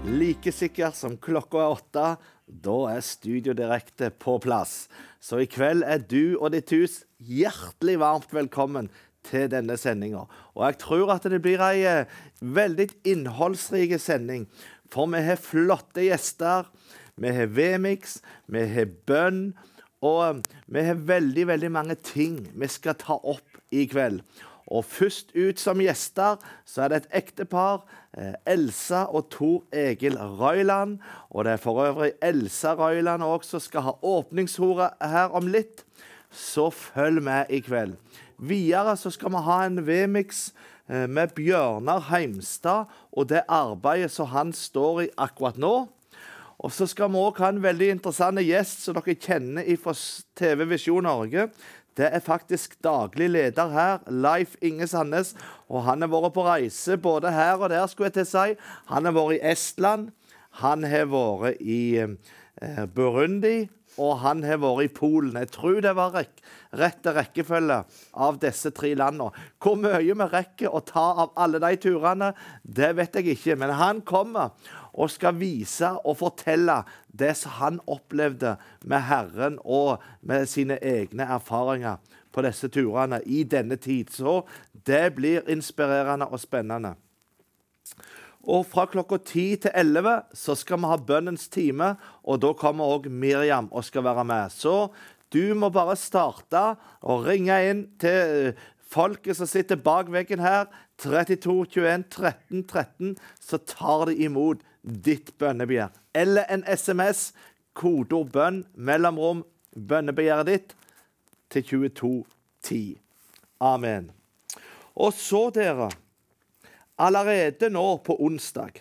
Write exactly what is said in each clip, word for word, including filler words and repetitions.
Like sikkert som klokka er åtte, da er Studio Direkte på plass. Så i kveld er du og ditt hus hjertelig varmt velkommen til denne sendingen. Og jeg tror at det blir en veldig innholdsrik sending, for vi har flotte gjester, vi har V-mix, vi har bønn, og vi har veldig, veldig mange ting vi skal ta opp i kveld. Og først ut som gjester så er det et ektepar, eh, Elsa og Tor Egil Røyland. Og det er for øvrig Elsa Røyland også skal ha åpningsordet her om litt. Så følg med i kveld. Videre så skal vi ha en V-mix eh, med Bjørnar Heimstad og det arbeidet som han står i akkurat nå. Og så skal vi også ha en veldig interessant gjest som dere kjenner fra T V Visjon Norge. Det er faktisk daglig leder her, Leif Inge Sandnes, og han har vært på reise både her og der, skulle jeg til å si. Han har vært i Estland, han har vært i eh, Burundi, og han har vært i Polen. Jeg tror det var rek rette rekkefølge av disse tre landene. Hvor mye vi rekker å ta av alle de turene, det vet jeg ikke, men han kommer og skal vise og fortelle det som han opplevde med Herren og med sine egne erfaringer på disse turene i denne tid. Så det blir inspirerende og spennende. Og fra klokka ti til elleve så skal vi ha bønnens time, og da kommer også Miriam og skal være med. Så du må bare starte og ringe inn til folket som sitter bak veggen her, trettito tjueen tretten tretten, så tar de imot ditt bønnebegjær. Eller en sms, kodeord bønn, mellomrom, bønnebegjæret ditt, til tjueto ti. Amen. Og så dere, allerede nå på onsdag,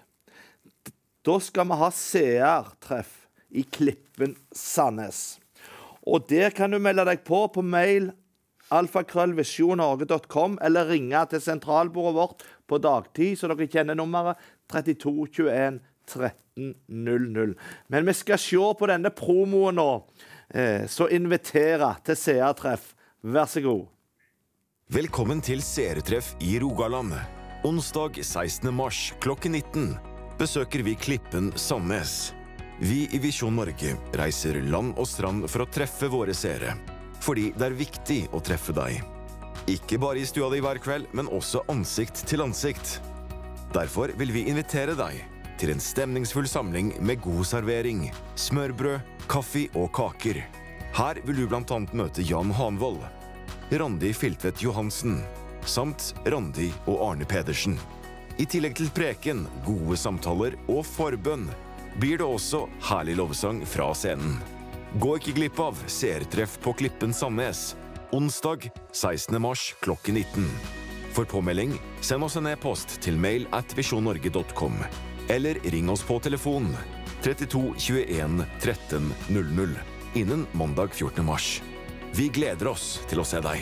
da skal vi ha seertreff i Klippen Sandnes. Og der kan du melde deg på på mail alfakrøll visjon norge punktum com eller ringe til sentralbordet vårt på dagtid, så dere kjenner nummeret trettito tjueen tretten null null. Men vi skal se på denne promoen nå, eh, så inviterer til seertreff. Vær så god. Velkommen til seertreff i Rogaland. Onsdag sekstende mars klokken nitten besøker vi Klippen Sandnes. Vi i Visjon Norge reiser land og strand for å treffe våre seere, fordi det er viktig å treffe deg. Ikke bare i stua di hver kveld, men også ansikt til ansikt. Derfor vil vi invitere deg til en stemningsfull samling med god servering, smørbrød, kaffe og kaker. Her vil du blant annet møte Jan Hanvold, Randi Filtvedt Johansen, samt Randi og Arne Pedersen. I tillegg til preken, gode samtaler og forbønn, blir det også herlig lovsang fra scenen. Gå ikke glipp av seertreff på Klippen Sandnes, onsdag sekstende mars klokken nitten. For påmelding, send oss en e-post til mail at visjon norge punktum com, eller ring oss på telefon trettito tjueen tretten null null innen mandag fjortende mars. Vi gleder oss til å se deg.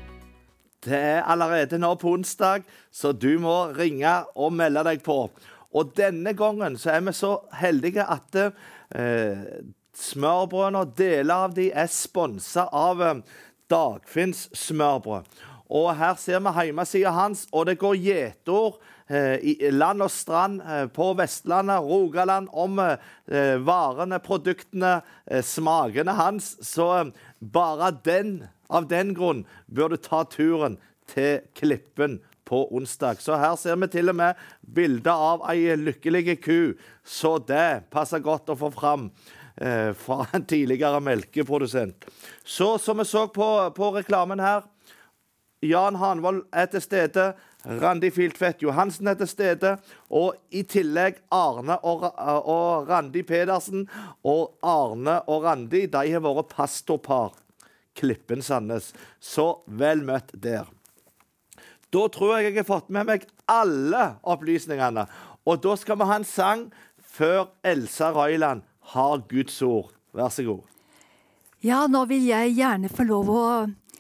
Det er allerede nå på onsdag, så du må ringe og melde deg på. Og denne gangen så er vi så heldige at eh, smørbrødene og deler av de er sponset av eh, Dagfinns smørbrød. Og her ser vi hjemmesiden hans, og det går gjetord eh, i land og strand eh, på Vestlandet, Rogaland, om eh, varene, produktene, eh, smakene hans. Så eh, bare den, av den grunn bør du ta turen til Klippen på onsdag. Så her ser vi til og med bilder av en lykkelig ku, så det passer godt å få fram eh, fra en tidligere melkeprodusent. Så som vi så på, på reklamen her, Jan Hanvold er til stede, Randi Filtvedt Johansen er til stede, og i tillegg Arne og, og Randi Pedersen, og Arne og Randi, de har vært pastorpar Klippen Sandnes. Så vel møtt der. Da tror jeg jeg har fått med meg alle opplysningene, og da skal vi ha en sang før Elsa Røyland har Guds ord. Vær så god. Ja, nå vil jeg gjerne få lov å,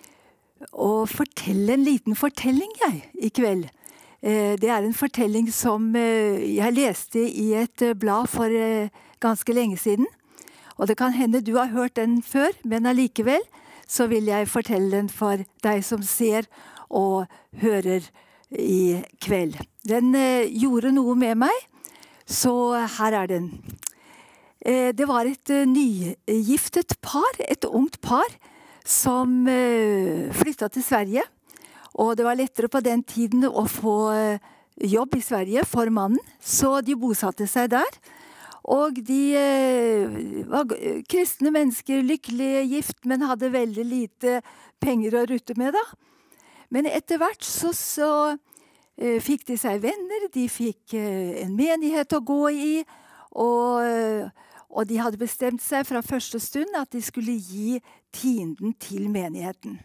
å fortelle en liten fortelling, jeg, i kveld. Eh, det er en fortelling som eh, jeg leste i et eh, blad for eh, ganske lenge siden. Og det kan hende du har hørt den før, men allikevel så vil jeg fortelle den for deg som ser og hører i kveld. Den eh, gjorde noe med meg, Så her er den. Eh, det var et uh, nygiftet par, et ungt par, som uh, flyttet til Sverige. Og det var lettere på den tiden å få uh, jobb i Sverige for mannen, så de bosatte seg der. Og de uh, var kristne mennesker, lykkelige gift, men hadde veldig lite penger å rutte med da. Men etter hvert så, så uh, fikk de seg venner, de fikk uh, en menighet å gå i, og, uh, og de hadde bestemt seg fra første stund at de skulle gi tienden til menigheten.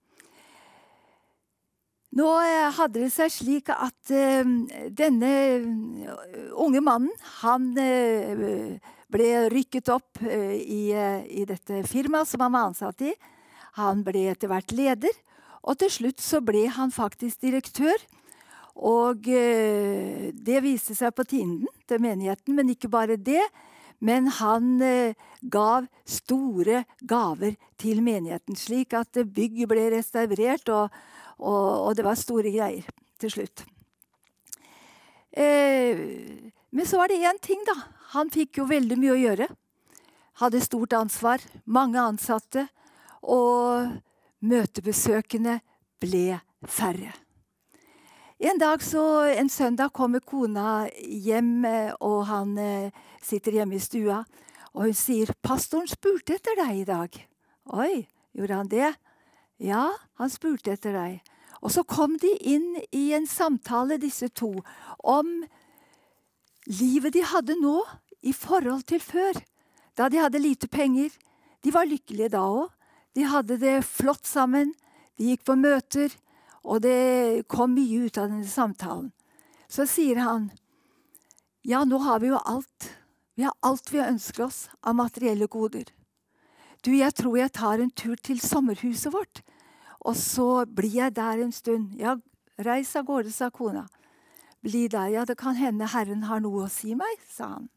Nå uh, hadde det seg slik at uh, denne unge mannen, han uh, ble rykket opp uh, i, uh, i dette firmaet som han var ansatt i. Han ble etter hvert leder, og til slutt så ble han faktisk direktør. Og uh, det viste seg på tienden til menigheten, men ikke bare det. Men han uh, gav store gaver til menigheten, slik at bygget ble restaurert, og, og, og det var store greier til slutt. Uh, men så var det en ting da. Han fikk jo veldig mye å gjøre. Hadde stort ansvar, mange ansatte, og møtebesøkende ble færre. En dag så, en søndag kommer kona hjem, og han eh, sitter hjemme i stua, og hun sier, pastoren spurte etter deg i dag. Oi, gjorde han det? Ja, han spurte etter deg. Og så kom de inn i en samtale, disse to, om livet de hadde nå i forhold til før. Da de hadde lite penger, de var lykkelige da også. De hadde det flott sammen, de gikk på møter, og det kom mye ut av denne samtalen. Så sier han, ja, nå har vi jo alt. Vi har alt vi ønsker oss av materielle goder. Du, jeg tror jeg tar en tur til sommerhuset vårt, og så blir jeg der en stund. Ja, reis av gårde, sa kona. Bli der, ja, det kan hende Herren har noe å si meg, sa han.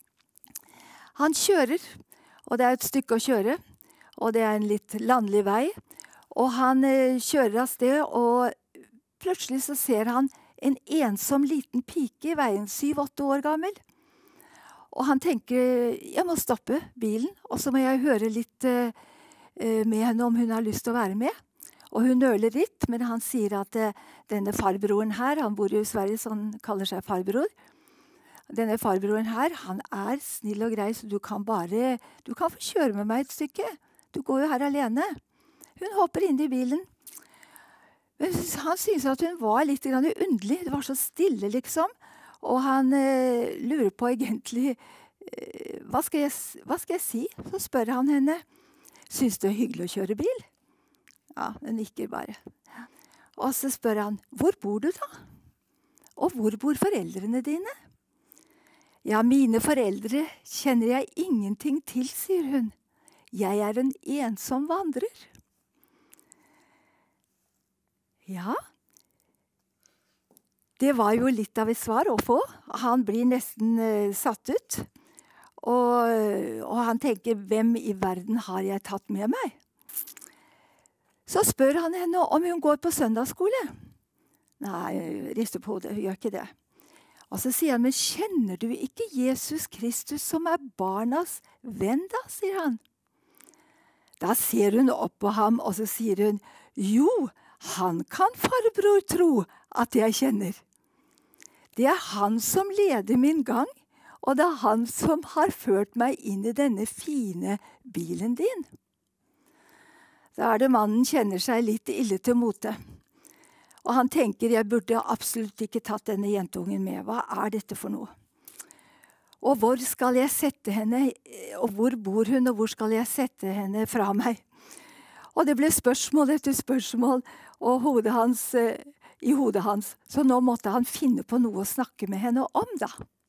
Han kjører, og det er et stykke å kjøre, og det er en litt landlig vei. Og han eh, kjører av sted, og plutselig så ser han en ensom liten pike i veien, syv-åtte år gammel. Og han tenker, jeg må stoppe bilen, og så må jeg høre litt eh, med henne om hun har lyst til å være med. Og hun nøler litt, men han sier at eh, denne farbroren her, han bor jo i Sverige, så han kaller seg farbror. Denne farbroren her, han er snill og grei, så du kan bare, du kan få kjøre med meg et stykke. Du går jo her alene. Hun hopper inn i bilen. Men han synes at hun var litt underlig. Det var så stille, liksom. Og han eh, lurer på egentlig, eh, hva, skal jeg, hva skal jeg si? Så spør han henne, synes du det er hyggelig å kjøre bil? Ja, hun nikker bare. Og så spør han, hvor bor du da? Og hvor bor foreldrene dine? Ja, mine foreldre kjenner jeg ingenting til, sier hun. Jeg er en ensom vandrer. Ja, det var jo litt av et svar å få. Han blir nesten uh, satt ut. Og, og han tenker, hvem i verden har jeg tatt med meg? Så spør han henne om hun går på søndagsskole. Nei, rister på hodet, hun gjør ikke det. Og så sier han, men kjenner du ikke Jesus Kristus som er barnas venn da, sier han. Da ser hun opp på ham, og så sier hun, jo, han kan farbror tro at jeg kjenner. Det er han som leder min gang, og det er han som har ført meg inn i denne fine bilen din. Da er det mannen kjenner seg litt ille til mote. Og han tenker, jeg burde absolutt ikke tatt denne jentungen med. Hva er dette for noe? Og hvor skal jeg sette henne, og hvor bor hun, og hvor skal jeg sette henne fra meg? Og det ble spørsmål etter spørsmål og hodet hans, eh, i hodet hans. Så nå måtte han finne på noe å snakke med henne om, da.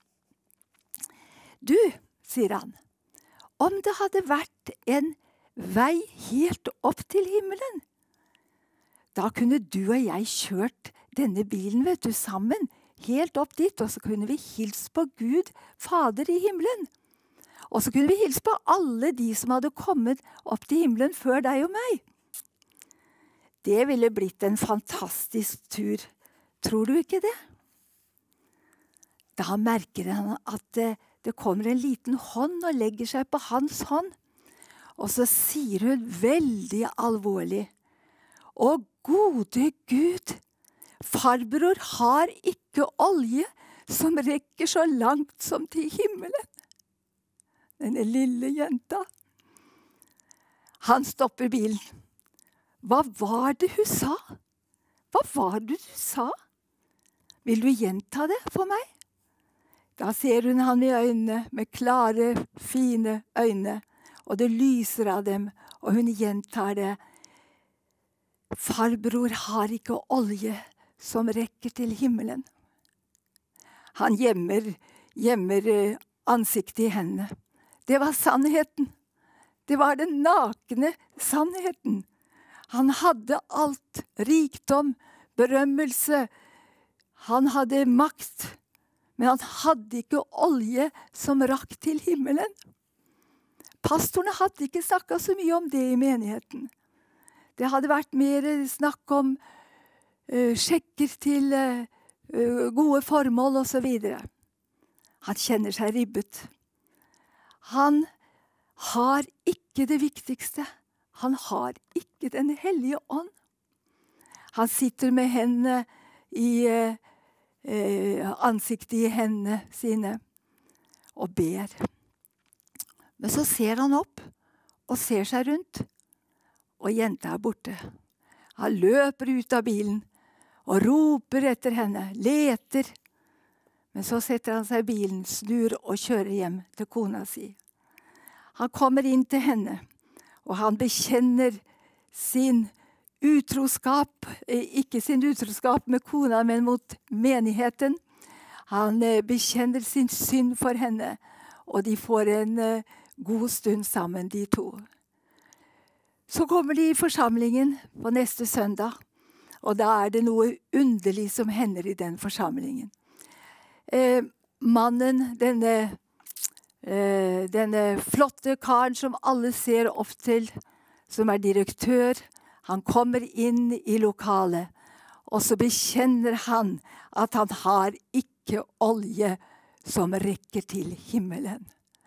Du, sier han, om det hadde vært en vei helt opp til himmelen, da kunne du og jeg kjørt denne bilen, vet du, sammen, helt opp dit, og så kunne vi hilse på Gud, Fader i himmelen. Og så kunne vi hilse på alle de som hadde kommet opp til himmelen før deg og meg. Det ville blitt en fantastisk tur. Tror du ikke det? Da merker han at det, det kommer en liten hånd og legger seg på hans hånd. Og så sier hun veldig alvorlig: «Å gode Gud, farbror har ikke olje som rekker så langt som til himmelen.» Denne lille jenta. Han stopper bilen. Hva var det hun sa? Hva var det du sa? Vil du gjenta det for meg? Da ser hun han i øynene, med klare, fine øyne, og det lyser av dem, og hun gjentar det. Farbror har ikke olje som rekker til himmelen. Han gjemmer, gjemmer ansiktet i hendene. Det var sannheten. Det var den nakne sannheten. Han hadde alt, rikdom, berømmelse. Han hadde makt, men han hadde ikke olje som rakk til himmelen. Pastorene hadde ikke snakket så mye om det i menigheten. Det hadde vært mer snakk om uh, sjekker til uh, uh, gode formål og så videre. Han kjenner seg ribbet. Han har ikke det viktigste. Han har ikke den hellige ånd. Han sitter med hendene i uh, uh, ansiktet i hendene sine og ber. Men så ser han opp og ser seg rundt. Og jenta er borte. Han løper ut av bilen og roper etter henne, leter. Men så setter han seg i bilen, snur og kjører hjem til kona si. Han kommer inn til henne, og han bekjenner sin utroskap, ikke sin utroskap med kona, men mot menigheten. Han bekjenner sin synd for henne, og de får en god stund sammen, de to. Så kommer de i forsamlingen på neste søndag, og da er det noe underlig som hender i den forsamlingen. Eh, mannen, denne, eh, denne flotte karen som alle ser opp til, som er direktør, han kommer inn i lokalet, og så bekjenner han at han har ikke olje som rekker til himmelen.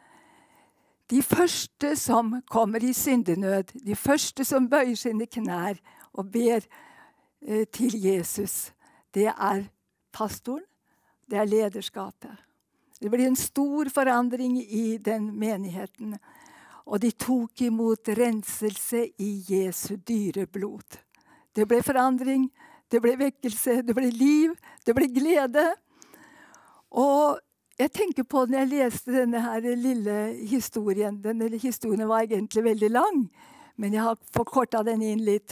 De første som kommer i syndenød, de første som bøyer sine knær og ber eh, til Jesus, det er pastoren, det er lederskapet. Det blir en stor forandring i den menigheten, og de tok imot renselse i Jesu dyre blod. Det ble forandring, det ble vekkelse, det ble liv, det ble glede. Og jeg tenker på når jeg leste denne her lille historien. Denne historien var egentlig veldig lang, men jeg har forkortet den inn litt.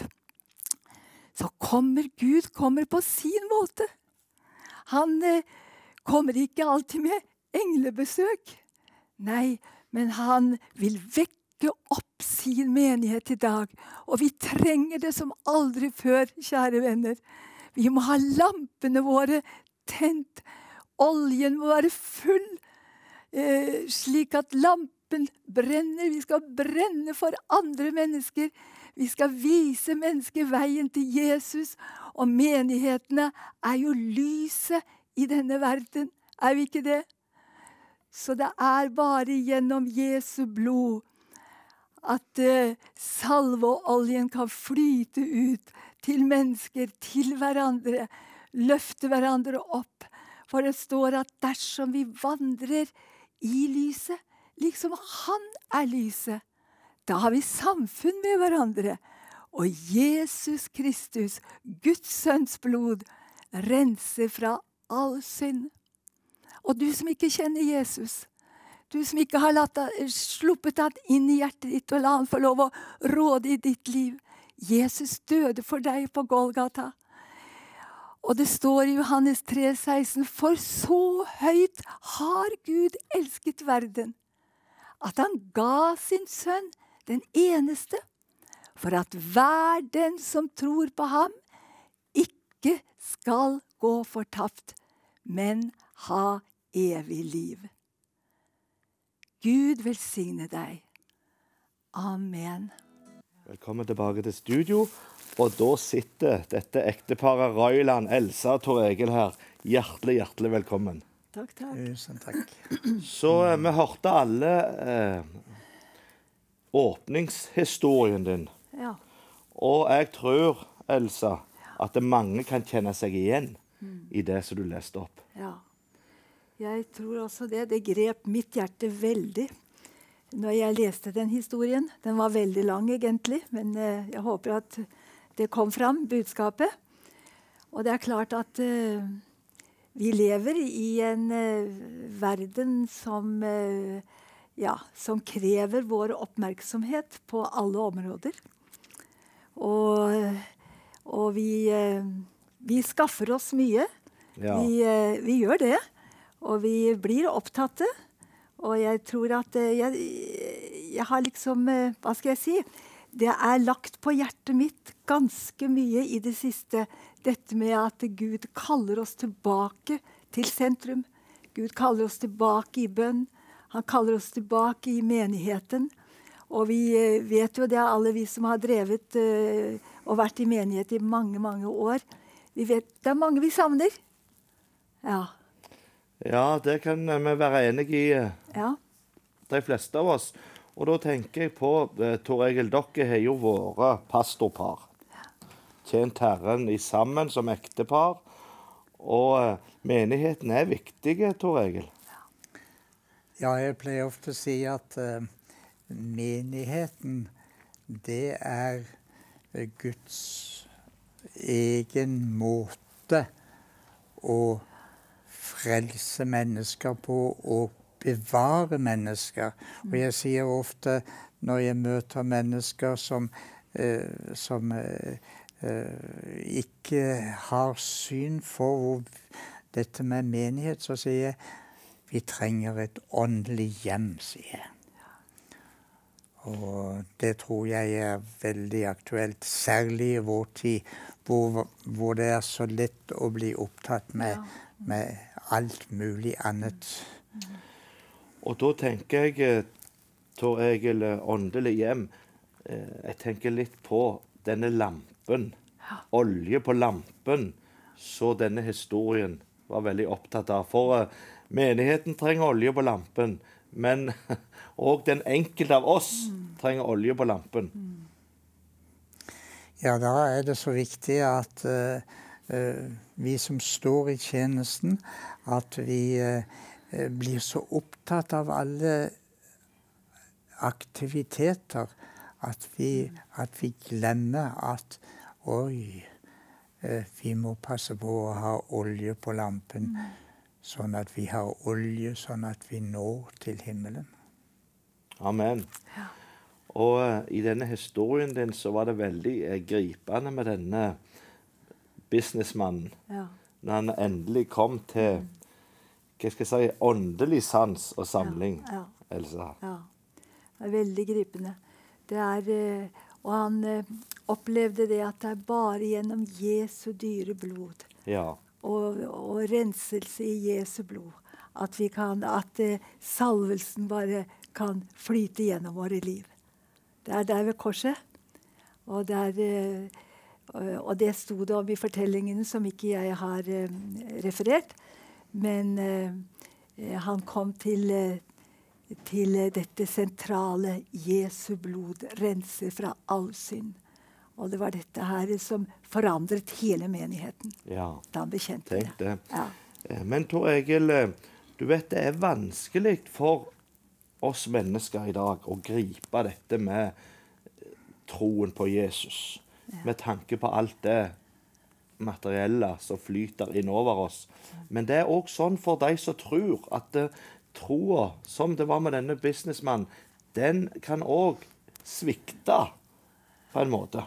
Så kommer Gud kommer på sin måte. Han eh, kommer ikke alltid med englebesøk. Nei, men han vil vekke opp sin menighet i dag. Og vi trenger det som aldri før, kjære venner. Vi må ha lampene våre tent. Oljen må være full, eh, slik at lampen brenner. Vi skal brenne for andre mennesker. Vi skal vise mennesker veien til Jesus. Og menighetene er jo lyset i denne verden. Er vi ikke det? Så det er bare gjennom Jesu blod at eh, salve og oljen kan flyte ut til mennesker, til hverandre, løfte hverandre opp. For det står at dersom vi vandrer i lyset, liksom han er lyset, da har vi samfunn med hverandre. Og Jesus Kristus, Guds sønns blod, renser fra all synd. Og du som ikke kjenner Jesus, du som ikke har latt, sluppet han inn i hjertet ditt og la han få lov å råde i ditt liv. Jesus døde for deg på Golgata. Og det står i Johannes tre seksten, for så høyt har Gud elsket verden, at han ga sin sønn, den eneste, for at hver den som tror på ham, ikke skal gå fortapt, men ha evig liv. Gud velsigne deg. Amen. Velkommen tilbake til studio. Og da sitter dette ekteparet Røyland, Elsa og Tor Egil her. Hjertelig, hjertelig velkommen. takk, takk. Tusen takk. Så eh, vi hørte alle eh, åpningshistorien din. Ja. Og jeg tror, Elsa, at det mange kan kjenne seg igjen i det som du leste opp. Ja. Jeg tror også det. Det grep mitt hjerte veldig når jeg leste den historien. Den var veldig lang egentlig, men eh, jeg håper at det kom fram, budskapet. Og det er klart at eh, vi lever i en eh, verden som, eh, ja, som krever vår oppmerksomhet på alle områder. Og, og vi, eh, vi skaffer oss mye. Ja. Vi, eh, vi gjør det. Og vi blir opptatte. Og jeg tror at eh, jeg, jeg har liksom eh, Hva skal jeg si? Det er lagt på hjertet mitt ganske mye i det siste. Dette med at Gud kaller oss tilbake til sentrum. Gud kaller oss tilbake i bønn. Han kaller oss tilbake i menigheten. Og vi eh, vet jo det, alle vi som har drevet eh, og vært i menighet i mange, mange år. Vi vet, det er mange vi savner. Ja. Ja, det kan vi være enige i, eh, Ja. de fleste av oss. Og da tenker jeg på, eh, Tor Egil, dere har jo vært pastorpar. Tjent Herren i sammen som ektepar. Og eh, menigheten er viktig, Tor Egil. Ja, jeg pleier ofte å si at uh, menigheten, det er uh, Guds egen måte å frelse mennesker på og bevare mennesker. Og jeg sier ofte når jeg møter mennesker som, uh, som uh, uh, ikke har syn for dette med menighet, så sier jeg vi trenger et åndelig hjem, sier jeg. Og det tror jeg er veldig aktuelt, særlig i vår tid, hvor, hvor det er så lett å bli opptatt med, med alt mulig annet. Og da tenker jeg, Tor Egil, åndelig hjem. Jeg tenker litt på denne lampen. Olje på lampen. Så denne historien var veldig opptatt av. For menigheten trenger olje på lampen, men og den enkelte av oss trenger olje på lampen. Ja, da er det så viktig at uh, uh, vi som står i tjenesten, at vi uh, blir så opptatt av alle aktiviteter at vi, at vi glemmer at oi, uh, vi må passe på å ha olje på lampen. Sånn at vi har olje, sånn at vi når til himmelen. Amen. Ja. Og uh, i denne historien din så var det veldig uh, gripende med denne businessmannen. Ja. Når han endelig kom til hva skal jeg si, åndelig sans og samling, Ja, ja. Elsa. Ja, det er veldig gripende. Det er, eh, og han eh, opplevde det at det er bare gjennom Jesu dyre blod Ja. og, og renselse i Jesu blod at vi kan, at eh, salvelsen bare kan flyte gjennom våre liv. Det er der ved korset. Og, der, eh, og det sto det om i fortellingene som ikke jeg har eh, referert. Men eh, han kom til, eh, til dette sentrale Jesu blod renser fra all synd. Og det var dette her som forandret hele menigheten. Ja. Da han bekjente Tenk det. Ja. Eh, Men Tor Egil, eh, du vet det er vanskelig for oss mennesker i dag å gripe dette med eh, troen på Jesus. Med tanke på alt det materielle som flyter innover oss. Men det er også sånn for de som tror at uh, troa, som det var med denne businessmannen, den kan også svikte på en måte.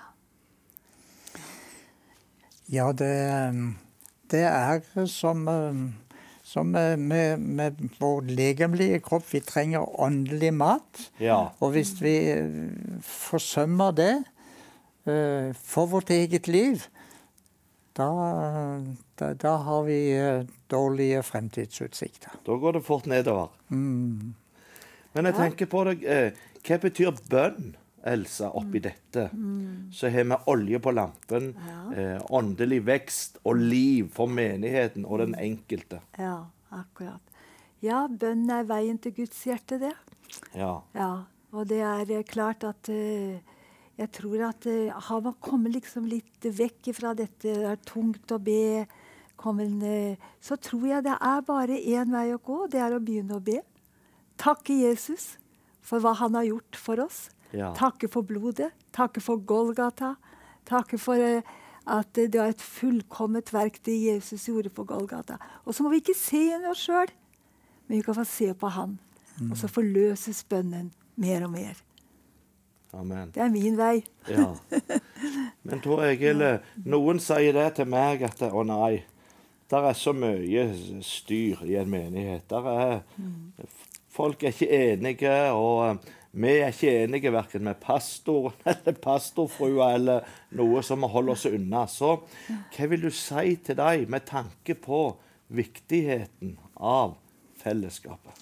Ja, det, det er som, som med, med vår legemlige kropp. Vi trenger åndelig mat. Ja. Og hvis vi forsømmer det uh, for vårt eget liv, Da, da, da har vi uh, dårlige fremtidsutsikter. Da går det fort nedover. Mm. Men jeg tenker på det, eh, hva betyr bønn, Elsa, oppi dette? Mm. Så har vi olje på lampen, Ja. eh, åndelig vekst og liv for menigheten og den enkelte. Ja, akkurat. Ja, bønn er veien til Guds hjerte, det. Ja. Ja, og det er eh, klart at eh, jeg tror at eh, har man kommet liksom litt vekk fra dette, det er tungt å be, kommet, eh, så tror jeg det er bare én vei å gå, det er å begynne å be. Takke Jesus for hva han har gjort for oss. Ja. Takke for blodet, takke for Golgata, takke for eh, at det er et fullkommet verk det Jesus gjorde på Golgata. Og så må vi ikke se inn oss sjøl, men vi kan få se på han. Mm. Og så forløses bønnen mer og mer. Amen. Det er min vei. Ja. Men Tor Egil, noen sier det til meg at å nei, der er så mye styr i en menighet. Der er, folk er ikke enige, og vi er ikke enige hverken med pastoren eller pastorfrua eller noe som holder oss unna. Så hva vil du si til deg med tanke på viktigheten av fellesskapet?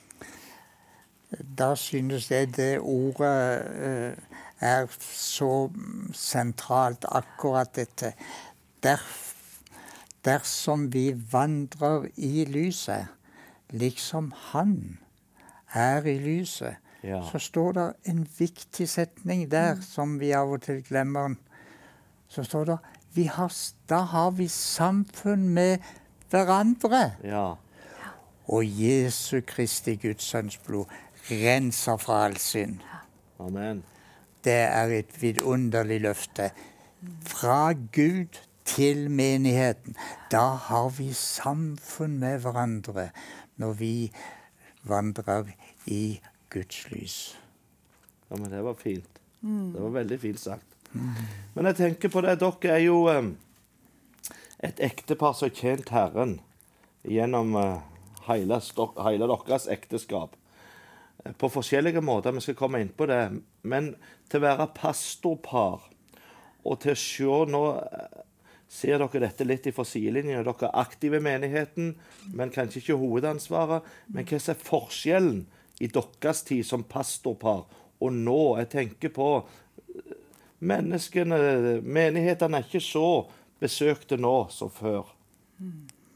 Da synes jeg det ordet uh, er så sentralt, akkurat dette. Der, dersom vi vandrer i lyset, liksom han er i lyset, ja. Så står det en viktig setning der, mm. som vi av og til glemmer. Så står det, vi har, da har vi samfunn med hverandre. Ja. Og Jesu Kristi Guds sønns blod renser fra all synd. Amen. Det er et vidunderlig løfte. Fra Gud til menigheten. Da har vi samfunn med hverandre når vi vandrer i Guds lys. Ja, men det var fint. Mm. Det var veldig fint sagt. Mm. Men jeg tenker på det, dere er jo um, et ektepar som har tjent Herren gjennom uh, hele, hele deres ekteskap. På forskjellige måter, vi skal komme inn på det. Men til å være pastorpar, og til å se nå, ser dere dette litt i sidelinjen, dere er aktive i menigheten, men kanskje ikke hovedansvaret. Men hva er forskjellen i deres tid som pastorpar, og nå? Jeg tenker på menneskene, menighetene er ikke så besøkte nå som før. Mm.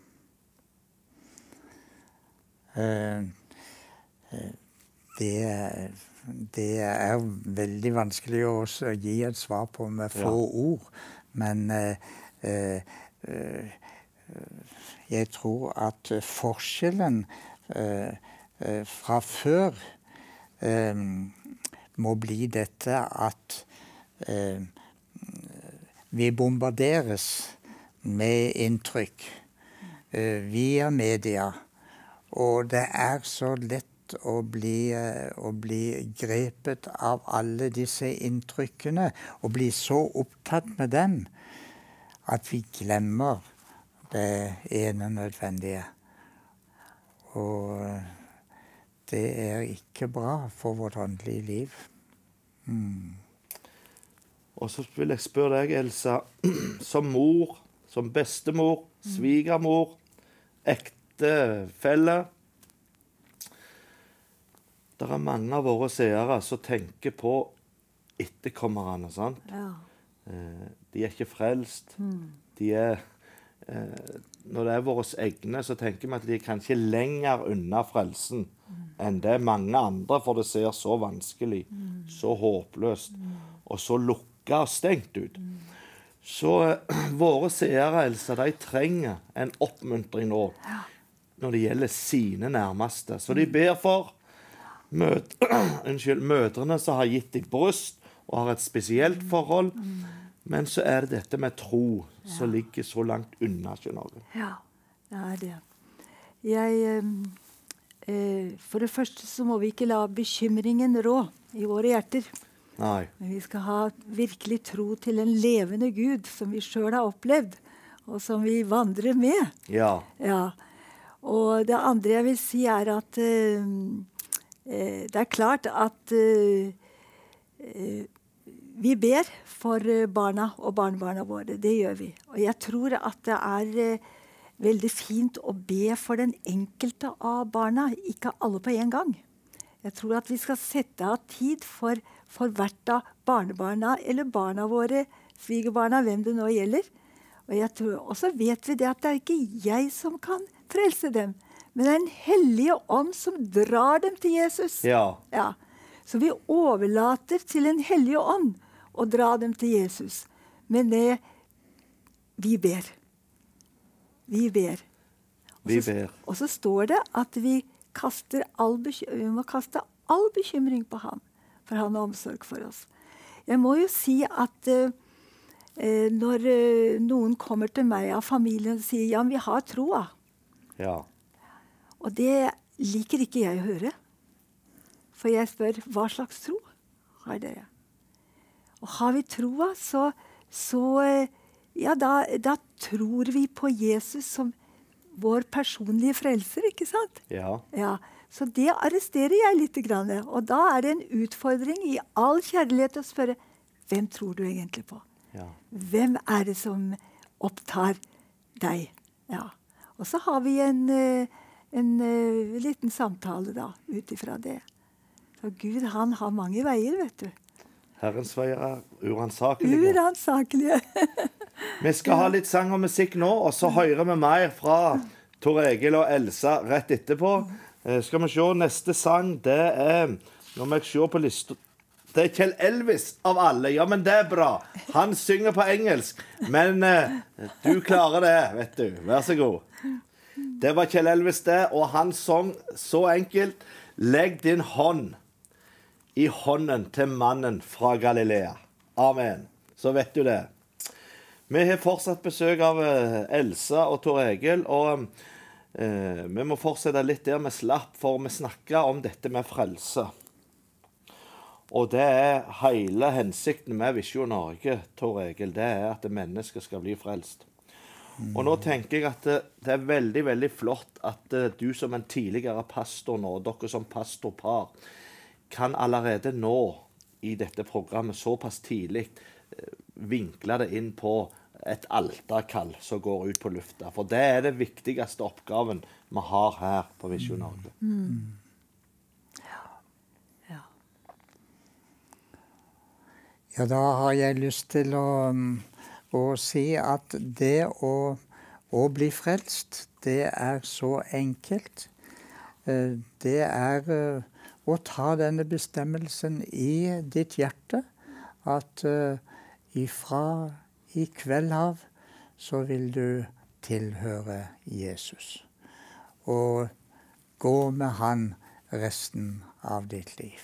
Uh, uh. Det, det er veldig vanskelig å gi et svar på med få ja. ord. Men eh, eh, jeg tror at forskjellen eh, fra før eh, må bli dette at eh, vi bombarderes med inntrykk eh, via media. Og det er så lett Å bli, å bli grepet av alle disse inntrykkene og bli så opptatt med dem at vi glemmer det ene nødvendige. Og det er ikke bra for vårt åndelige liv. Mm. Og så vil jeg spørre deg, Elsa, som mor, som bestemor, svigermor, ektefelle. Det er mange av våre seere som tenker på etterkommerne, sant? Ja. Eh, de er ikke frelst. Mm. De er, eh, når det er våre egne, så tenker vi at de er kanskje lenger unna frelsen mm. enn det mange andre, for det ser så vanskelig, mm. så håpløst, mm. og så lukket og stengt ut. Mm. Så eh, våre seere, Elsa, de trenger en oppmuntring nå, ja. når det gjelder sine nærmeste. Så de ber for Møt, unnskyld, mødrene som har gitt deg bryst og har et spesielt forhold, mm. men så er det dette med tro ja. som ligger så langt unna, skjønner du. Ja, det er det. Jeg, eh, for det første så må vi ikke la bekymringen rå i våre hjerter. Nei. Men vi skal ha virkelig tro til en levende Gud som vi selv har opplevd, og som vi vandrer med. Ja. Ja. Og det andre jeg vil si er at eh, Det er klart at uh, uh, vi ber for barna og barnebarna våre. Det gjør vi. Og jeg tror at det er uh, veldig fint å be for den enkelte av barna, ikke alle på en gang. Jeg tror at vi skal sette av tid for, for hvert av barnebarna eller barna våre, svigerbarna, hvem det nå gjelder. Og jeg tror, også vet vi det at det er ikke jeg som kan frelse dem. men det er en hellige ånd som drar dem til Jesus. Ja. Ja. Så vi overlater til en hellige ånd å dra dem til Jesus. Men det, vi ber. Vi ber. Vi Og så, ber. og så står det at vi, kaster all beky- vi må kaste all bekymring på ham, for han har omsorg for oss. Jeg må jo si at eh, eh, når eh, noen kommer til meg av familien og sier, ja, men vi har troa. Ja. Og det liker ikke jeg å høre. For jeg spør, hva slags tro har dere? Og har vi troa, så, så eh, ja, da, da tror vi på Jesus som vår personlige frelser, ikke sant? Ja. Ja, så det arresterer jeg litt. Grann. Og da er det en utfordring i all kjærlighet å spørre, hvem tror du egentlig på? Ja. Hvem er det som opptar deg? Ja. Og så har vi en, eh, en eh, liten samtale da, ut ifra det. Så Gud, han har mange veier, vet du. Herrens veier er uransakelige. Uransakelige. Vi skal ha litt sang og musikk nå, og så hører vi mer fra Tor Egil og Elsa rett etterpå. Eh, skal vi se, neste sang, det er, nå må jeg se på lista, det er Kjell Elvis av alle. Ja, men det er bra. Han synger på engelsk, men eh, du klarer det, vet du. Vær så god. Det var Kjell Elvis det, og han sang så enkelt, legg din hånd i hånden til mannen fra Galilea. Amen. Så vet du det. Vi har fortsatt besøk av eh, Elsa og Tor Egil, og eh, vi må fortsette litt der vi slapp, for vi snakker om dette med frelse. Og det er hele hensikten med Visjon Norge, Tor Egil, det er at mennesker skal bli frelst. Mm. Og nå tenker jeg at det, det er veldig, veldig flott at uh, du som en tidligere pastor nå, dere som pastorpar, kan allerede nå i dette programmet såpass tidlig uh, vinkle det inn på et alterkall som går ut på lufta. For det er det viktigste oppgaven vi har her på Visjon Norge. Mm. Ja, da har jeg lyst til å, å si at det å, å bli frelst, det er så enkelt. Det er å ta denne bestemmelsen i ditt hjerte, at ifra i kveld av så vil du tilhøre Jesus. Og gå med han resten av ditt liv.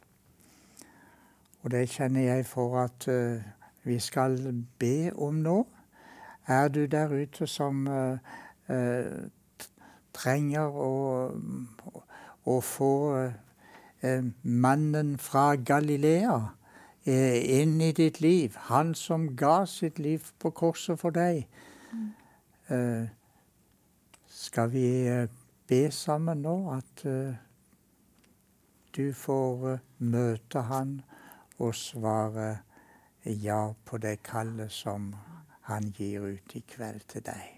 Og det kjenner jeg for at uh, vi skal be om nå. Er du der ute som uh, uh, trenger å, å få uh, mannen fra Galilea uh, inn i ditt liv, han som ga sitt liv på korset for deg, uh, skal vi uh, be sammen nå at uh, du får uh, møte han og svare ja på det kallet som han gir ut i kveld til deg.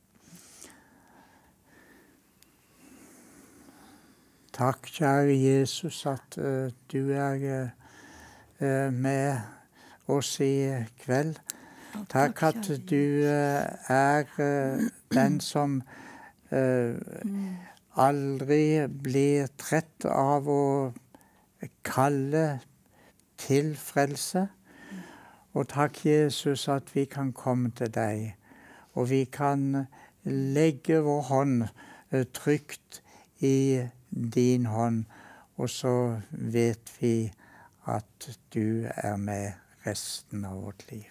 Takk, kjære Jesus, at uh, du er uh, med oss i kveld. Takk at du uh, er uh, den som uh, aldri blir trett av å kalle til frelse. Og takk, Jesus, at vi kan komme til deg, og vi kan legge vår hånd uh, trygt i din hånd, og så vet vi at du er med resten av vårt liv.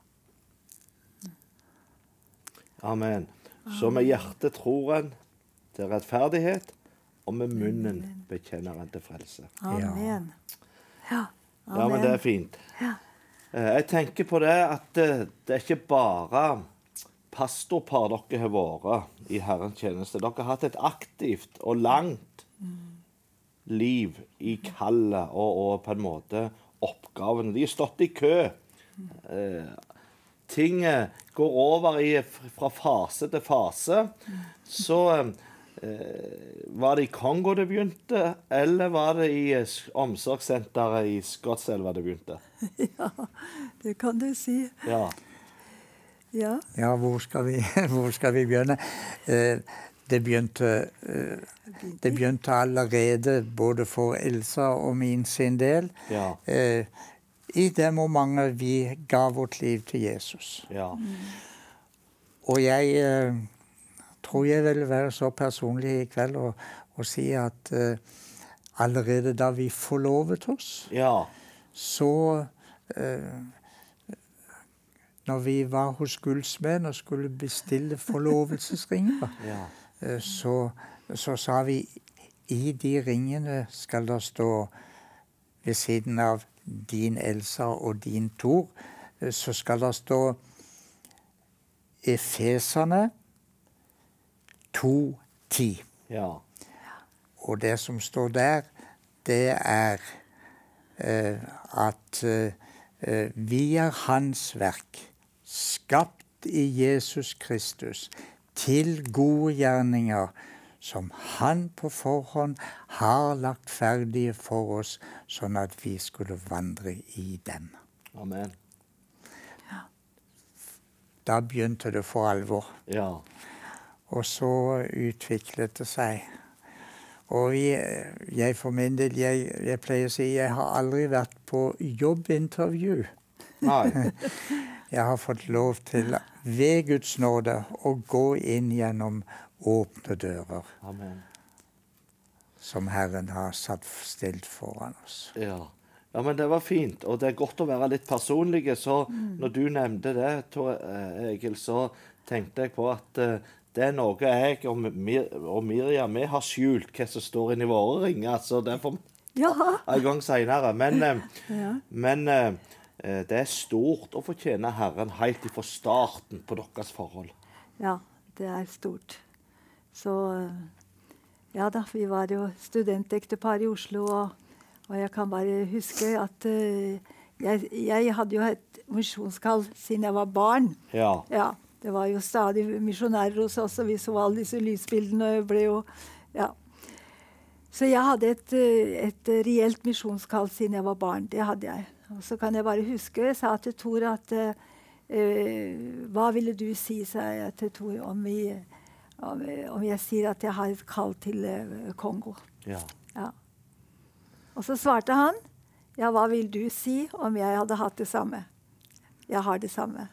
Amen. Så med hjertet tror en til rettferdighet, og med munnen bekjenner en til frelse. Amen. Ja. Ja, men det er fint. Ja. Jeg tenker på det at det, det er ikke bare pastorpar dere har vært i Herrens tjeneste. Dere har hatt et aktivt og langt liv i kallet og, og på en måte oppgavene. De har stått i kø. Eh, ting går over i, fra fase til fase. Så eh, var det i Kongo det begynte, eller var det i omsorgssenteret i Skotselva det begynte? Ja, det kan du si. Ja. Ja. Ja, hvor skal vi, hvor skal vi begynne? Eh, det begynte, det begynte allerede både for Elsa og min sin del. Ja. Eh, I det momentet vi ga vårt liv til Jesus. Ja. Mm. Og jeg eh, tror jeg vil være så personlig i kveld og, og si at eh, allerede da vi forlovet oss, Ja. så eh, når vi var hos gullsmeden og skulle bestille forlovelsesringer, Ja. eh, så, så sa vi i de ringene skal det stå ved siden av din Elsa og din Tor, eh, så skal det stå Efeserne to ti. Ja. Og det som står der, det er eh, at eh, vi er hans verk, skapt i Jesus Kristus, til gode gjerninger, som han på forhånd har lagt ferdige for oss, sånn at vi skulle vandre i dem. Amen. Da begynte det for alvor. Ja. Og så utviklet det seg. Og jeg, jeg for min del, jeg, jeg pleier å si, jeg har aldri vært på jobbintervju. Nei. Jeg har fått lov til, ved Guds nåde, å gå inn gjennom åpne dører Amen. som Herren har satt stilt foran oss. Ja. Ja, men det var fint, og det er godt å være litt personlig. Så når du nevnte det, Tor Egil, så tenkte jeg på at uh, det er noe jeg og, Mir og Miriam vi har skjult hva som står inni våre ringer. Så det får vi Ja. en gang senere. Men, uh, Ja. men uh, det er stort å få tjene Herren helt fra starten på deres forhold. Ja, det er stort. Så ja da, vi var jo studentektepar i Oslo, og, og jeg kan bare huske at uh, jeg, jeg hadde jo et misjonskall siden jeg var barn. Ja. Ja, det var jo stadig misjonærer hos oss, og vi så alle disse lysbildene, og jeg ble jo, ja. Så jeg hadde et, et reelt misjonskall siden jeg var barn, det hadde jeg. Og så kan jeg bare huske, jeg sa til Tor at uh, hva ville du si, sa jeg til Tor, om, vi, om, om jeg sier at jeg har et kall til uh, Kongo. Ja. Ja. Og så svarte han, ja, hva vil du si om jeg hadde hatt det samme? Jeg har det samme.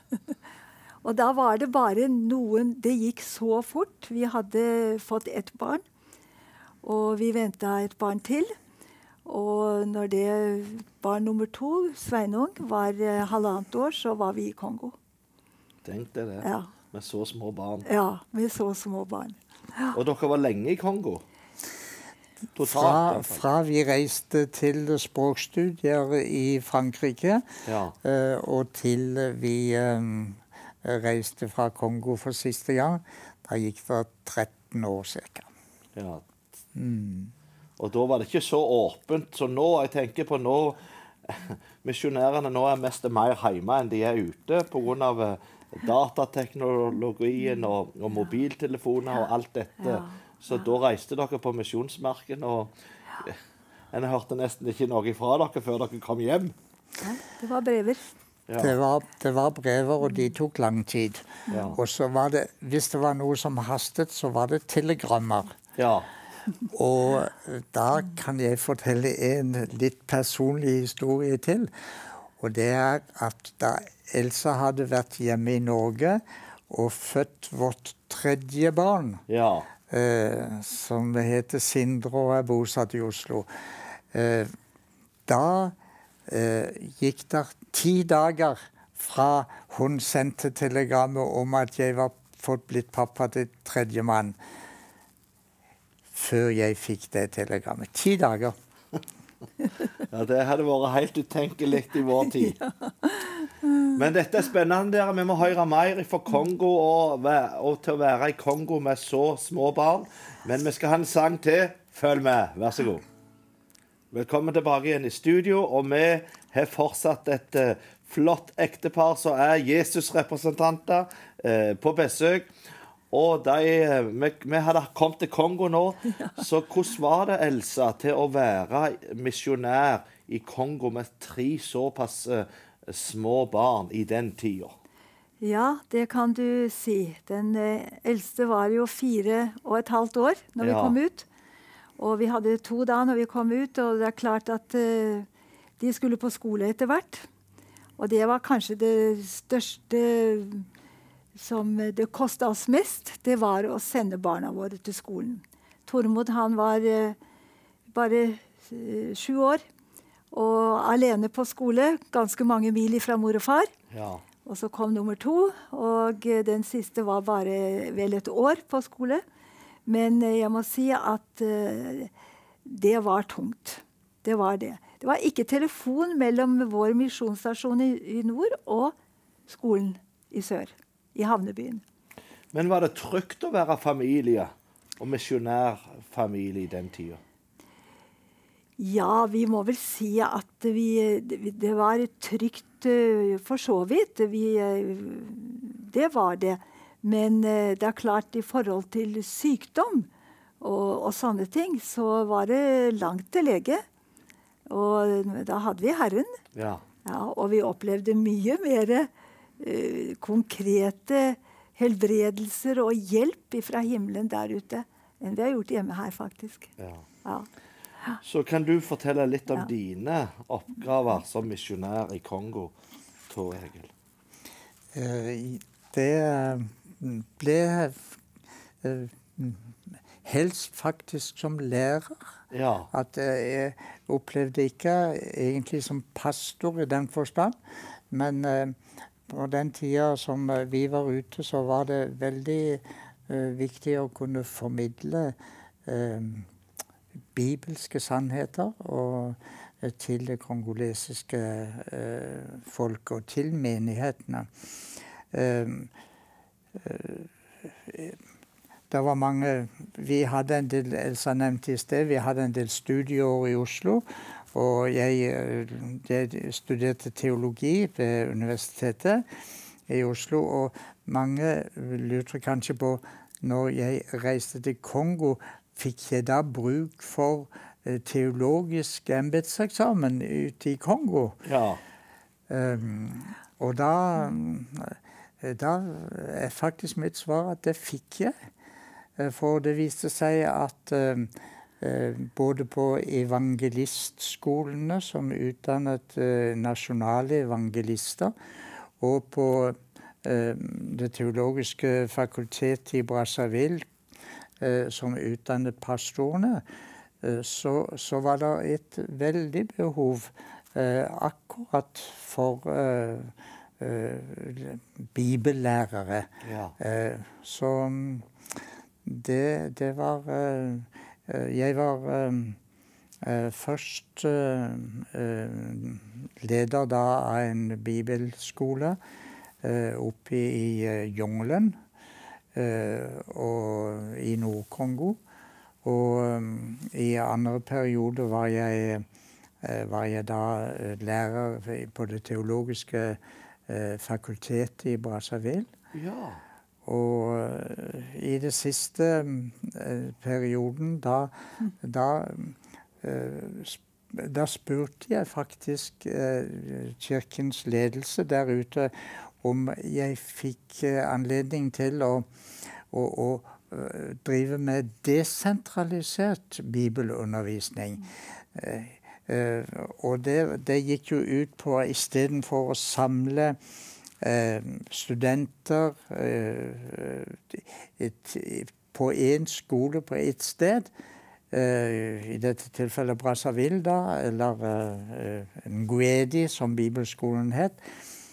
Og da var det bare noen, det gikk så fort. Vi hadde fått ett barn, og vi ventet et barn til. Og når det barn nummer to, Sveinung, var eh, halvannet år, så var vi i Kongo. Tenk deg det. Ja. Med så små barn. Ja, med så små barn. Og dere var lenge i Kongo? Totalt, Fra, i hvert fall. fra vi reiste til språkstudier i Frankrike, Ja. eh, og til vi eh, reiste fra Kongo for siste gang, da gikk det tretten år cirka. Ja. Mm. Og da var det ikke så åpent. Så nå, jeg tenker på nå misjonærene nå er mest mer hjemme enn de er ute pga. Datateknologien og, og mobiltelefoner og alt dette. Ja. Så da reiste dere på misjonsmarken, og en hørte nesten ikke noe fra dere før dere kom hjem. Ja, det var brever. Ja. Det var, det var brever, og de tok lang tid. Ja. Og så var det, hvis det var noe som hastet, så var det telegrammer. Ja. Og da kan jeg fortelle en litt personlig historie til. Og det er at da Elsa hadde vært hjemme i Norge og født vårt tredje barn, Ja. eh, som heter Sindre og er bosatt i Oslo, eh, da eh, gikk det ti dager fra hun sendte telegrammet om at jeg var fått blitt pappa til tredje mann, før jeg fikk det telegrammet. Ti dager. Ja, det hadde vært helt utenkelig i vår tid. Men dette er spennende, dere. Vi må høre mer fra Kongo og, væ- og til å være i Kongo med så små barn. Men vi skal ha en sang til. Følg med. Vær så god. Velkommen tilbake igjen i studio, og vi har fortsatt et eh, flott ektepar som er Jesus-representanter eh, på besøk. Og de, vi, vi hadde kommet til Kongo nå, så hvordan var det, Elsa, til å være misjonær i Kongo med tre såpass uh, små barn i den tida? Ja, det kan du si. Den eh, eldste var jo fire og et halvt år når vi Ja. kom ut. Og vi hadde to da når vi kom ut, og det er klart at eh, de skulle på skole etter hvert. Og det var kanskje det største som det kostet oss mest, det var å sende barna våre til skolen. Tormod, han var eh, bare eh, sju år, og alene på skole, ganske mange mil fra mor og far. Ja. Og så kom nummer to, og eh, den siste var bare vel et år på skole. Men eh, jeg må si at eh, det var tungt. Det var det. Det var ikke telefon mellom vår misjonsstasjon i, i nord og skolen i sør, i havnebyen. Men var det trygt å være familie og misjonærfamilie i den tida? Ja, vi må vel si at vi, det, det var trygt uh, for så vidt. Vi, uh, det var det. Men uh, det er klart, i forhold til sykdom og, og sånne ting, så var det langt til lege. Og da hadde vi Herren. Ja. Ja, og vi opplevde mye mer uh, konkrete helbredelser og hjelp fra himmelen der ute enn vi har gjort hjemme her, faktisk. Ja. Ja. Så kan du fortelle litt om Ja. dine oppgaver som misjonær i Kongo, Tor Egil? Eh, Det eh, ble eh, helst faktisk som lærer. Ja. At eh, jeg opplevde ikke egentlig som pastor i den forstand, men eh, på den tida som eh, vi var ute, så var det veldig eh, viktig å kunne formidle eh, bibelske sannheter og eh, til det kongolesiske eh, folk og til menighetene. Eh, eh, Det var mange, vi hadde en del, Elsa nevnte i sted, vi hadde en del studieår i Oslo, og jeg, jeg studerte teologi ved universitetet i Oslo, og mange lurte kanskje på, når jeg reiste til Kongo, fikk jeg da bruk for teologisk embedseksamen ute i Kongo? Ja. Um, og da, da er faktisk mitt svar at det fikk jeg. For det viste seg at uh, både på evangelistskolene som utdannet uh, nasjonale evangelister, og på uh, det teologiske fakultetet i Brazzaville, uh, som utdannet pastorene, uh, så, så var det et veldig behov uh, akkurat for uh, uh, bibellærere. Ja. Uh, så Det, det var uh, Jeg var um, uh, først uh, uh, leder da av en bibelskole uh, oppe i uh, jungelen uh, og i Nord-Kongo. Og um, i andre periode var jeg, uh, var jeg da uh, lærer på det teologiske uh, fakultetet i Brazzaville. Ja. Og uh, i det siste uh, perioden, da, da, uh, sp da spurte jeg faktisk uh, kirkens ledelse der ute om jeg fikk uh, anledning til å, å, å uh, drive med desentralisert bibelundervisning. Uh, uh, og det, det gikk jo ut på, istedenfor å samle Eh, studenter eh, et, på en skole på et sted, eh, i dette tilfellet Brazzaville da, eller eh, Ngwedi som bibelskolen het,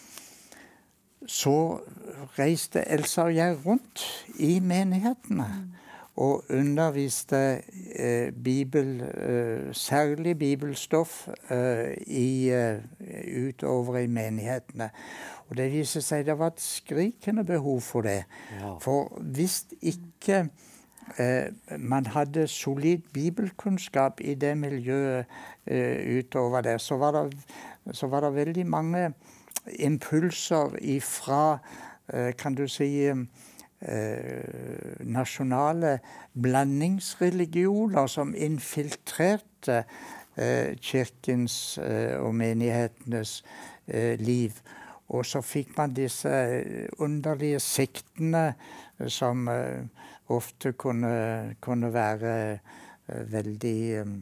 så reiste Elsa og jeg rundt i menighetene og underviste eh, bibel, eh, særlig bibelstoff eh, i, eh, utover i menighetene. Og det viser seg det var et skrikende behov for det. Ja. For hvis ikke eh, man hadde solid bibelkunnskap i det miljøet eh, utover det, så var det, så var det veldig mange impulser ifra, eh, kan du si, eh, nasjonale blandingsreligioner som infiltrerte eh, kirkens eh, og menighetenes eh, liv. og så fikk man disse underlige siktene som uh, ofte kunne, kunne være uh, veldig um,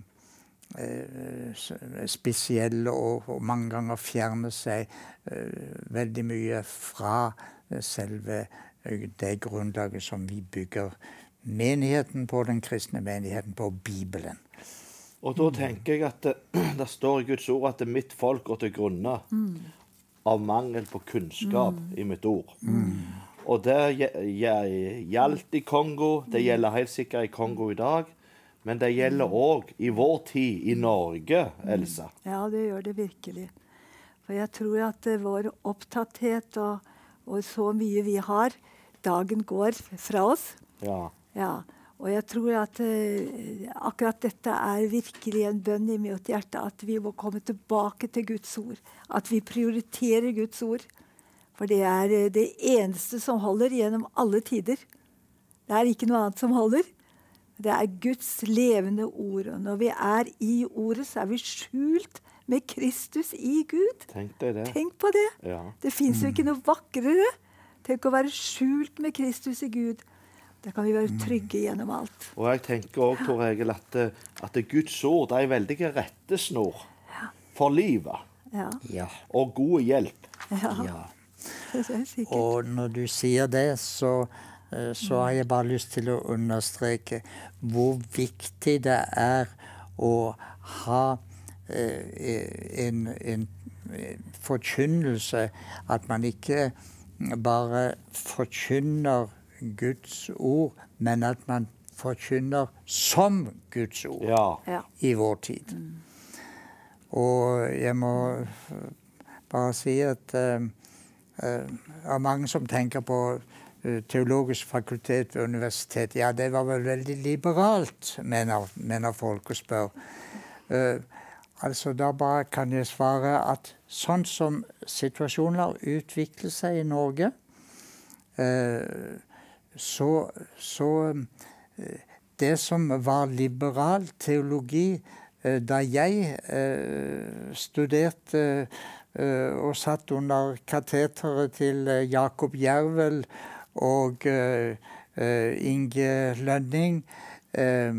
uh, spesielle og, og mange ganger fjerne seg uh, veldig mye fra uh, selve uh, det grunnlaget som vi bygger menigheten på, den kristne menigheten på, Bibelen. Og da tenker jeg at det, det står i Guds ord at mitt folk går til grunne mm. av mangel på kunnskap mm. i mitt ord. Mm. Og det gjaldt i Kongo, det gjelder helt sikkert i Kongo i dag, men det gjelder også i vår tid i Norge, Elsa. Ja, det gjør det virkelig. For jeg tror at vår opptatthet og, og så mye vi har, dagen går fra oss. Ja. Ja. Og jeg tror at uh, akkurat dette er virkelig en bønn i mitt hjerte, at vi må komme tilbake til Guds ord. At vi prioriterer Guds ord. For det er uh, det eneste som holder gjennom alle tider. Det er ikke noe annet som holder. Det er Guds levende ord. Og når vi er i ordet, så er vi skjult med Kristus i Gud. Tenk deg det. Tenk på det. Ja. Det finnes jo ikke noe vakrere. Tenk å være skjult med Kristus i Gud. Da kan vi være trygge gjennom alt. Og jeg tenker også, Tor Egil, at, at Guds ord er en veldig rettesnor ja. for livet. Ja. Ja. Og god hjelp. Ja. Ja. Det er sikkert. Og når du sier det, så, så har jeg bare lyst til å understreke hvor viktig det er å ha eh, en, en forkynnelse. At man ikke bare forkynner Guds ord, men at man forkynner som Guds ord ja. Ja. i vår tid. Mm. Og jeg må bare si at uh, uh, det er mange som tenker på uh, teologisk fakultet ved universitetet. Ja, det var vel veldig liberalt, mener, mener folk og spør. Uh, altså, da bare kan jeg svare at sånn som situasjonen har utviklet seg i Norge, uh, Så, så det som var liberal teologi da jeg eh, studerte eh, og satt under kateteret til Jakob Jervel og eh, Inge Lønning eh,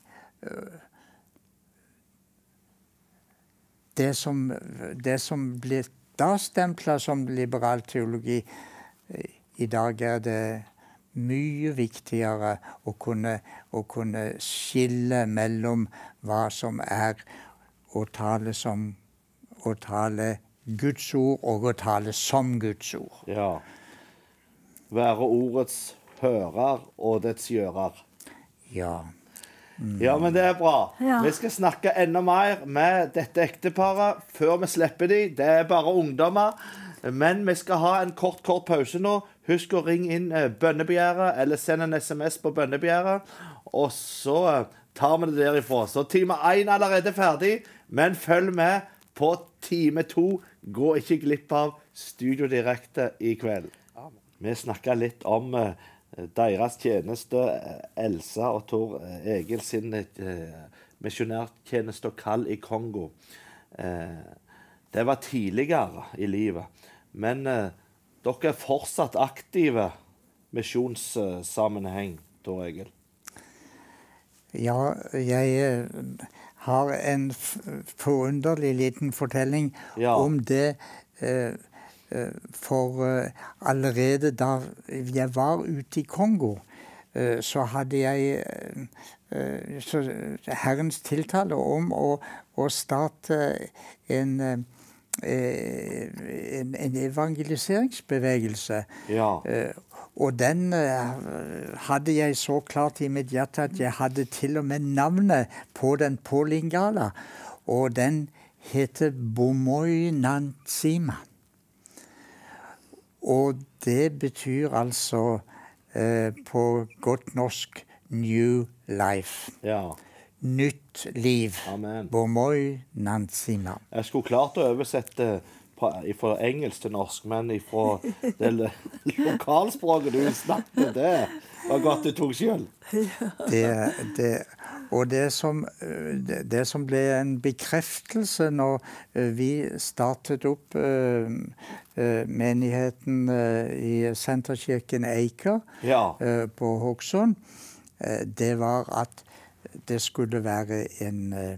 det, som, det som ble da stemplet som liberal teologi, eh, i dag er det mye viktigere å kunne, å kunne skille mellom hva som er å tale som å tale Guds ord og å tale som Guds ord. Ja. Være ordets hører og dets gjører. Ja. Mm. Ja, men det er bra. Ja. Vi skal snakke enda mer med dette ekteparet før vi slipper de. Det er bare ungdommer. Men vi skal ha en kort, kort pause nå. Husk å ringe inn bønnebegjæret, eller send en sms på bønnebegjæret. Og så tar vi det derifra. Så time én er allerede ferdig, men følg med på time to. Gå ikke glipp av Studio Direkte i kveld. Vi snakket litt om uh, deres tjeneste, Elsa og Tor Egil sin uh, misjonærtjeneste og kall i Kongo. Uh, det var tidligere i livet. Men uh, dere er fortsatt aktive misjonssammenheng, Tor Egil. Ja, jeg har en forunderlig liten fortelling ja. om det. Uh, uh, for uh, allerede da jeg var ute i Kongo, uh, så hadde jeg uh, så Herrens tiltale om å, å starte en uh, En, en evangeliseringsbevegelse. Ja. Uh, og den uh, hadde jeg så klart i mitt hjerte at jeg hadde til og med navnet på den på Lingala. Og den heter Bomoi Nantsima. Og det betyr altså uh, på godt norsk New Life. Ja. Nytt liv. Amen. Bomoi Nantsima. Jeg skulle klart å oversette fra engelsk til norsk, men fra det lokalspråket du snakket, det var godt du tok selv. Det, det, Og det som, det, det som ble en bekreftelse når vi startet opp uh, uh, menigheten uh, i Senterkirken Eiker Ja. uh, på Hokksund, uh, det var at det skulle være en uh,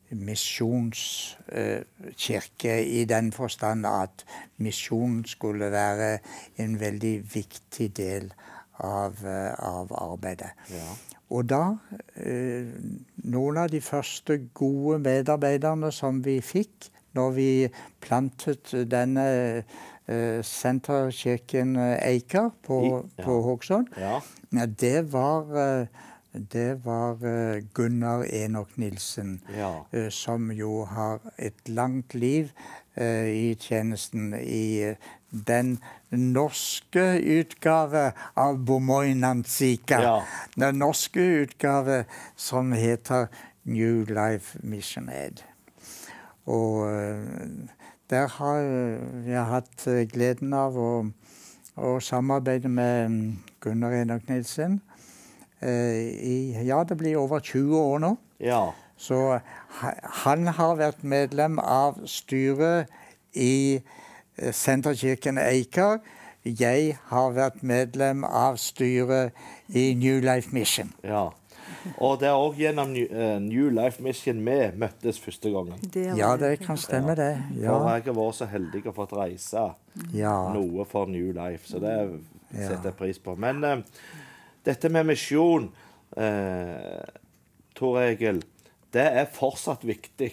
misjonskirke uh, i den forstand at misjonen skulle være en veldig viktig del av, uh, av arbeidet. Ja. Og da, eh, noen av de første gode medarbeiderne som vi fikk når vi plantet denne eh, Senterkirken Eiker på, I, ja. på Hokksund, Ja. ja, det var, eh, det var eh, Gunnar Enok Nilsen, Ja. eh, som jo har et langt liv eh, i tjenesten i eh, den norske utgave av Bomoinantsika. Ja. Den norske utgave som heter New Life Mission Aid. Og uh, der har jeg hatt uh, gleden av å, å samarbeide med Gunnar Enok Nilsen. Uh, i, ja, det blir over tjue år nå. Ja. Så ha, han har vært medlem av styret i Senterkirken Eiker. Jeg har vært medlem av styret i New Life Mission. Ja. Og det er også gjennom New, uh, New Life Mission vi møttes første gangen. Det var- Ja, det kan stemme det. Ja. For jeg har vært så heldig å få reise Ja. noe for New Life, så det Ja. setter jeg pris på. Men uh, dette med misjon, uh, Tor Egil, det er fortsatt viktig.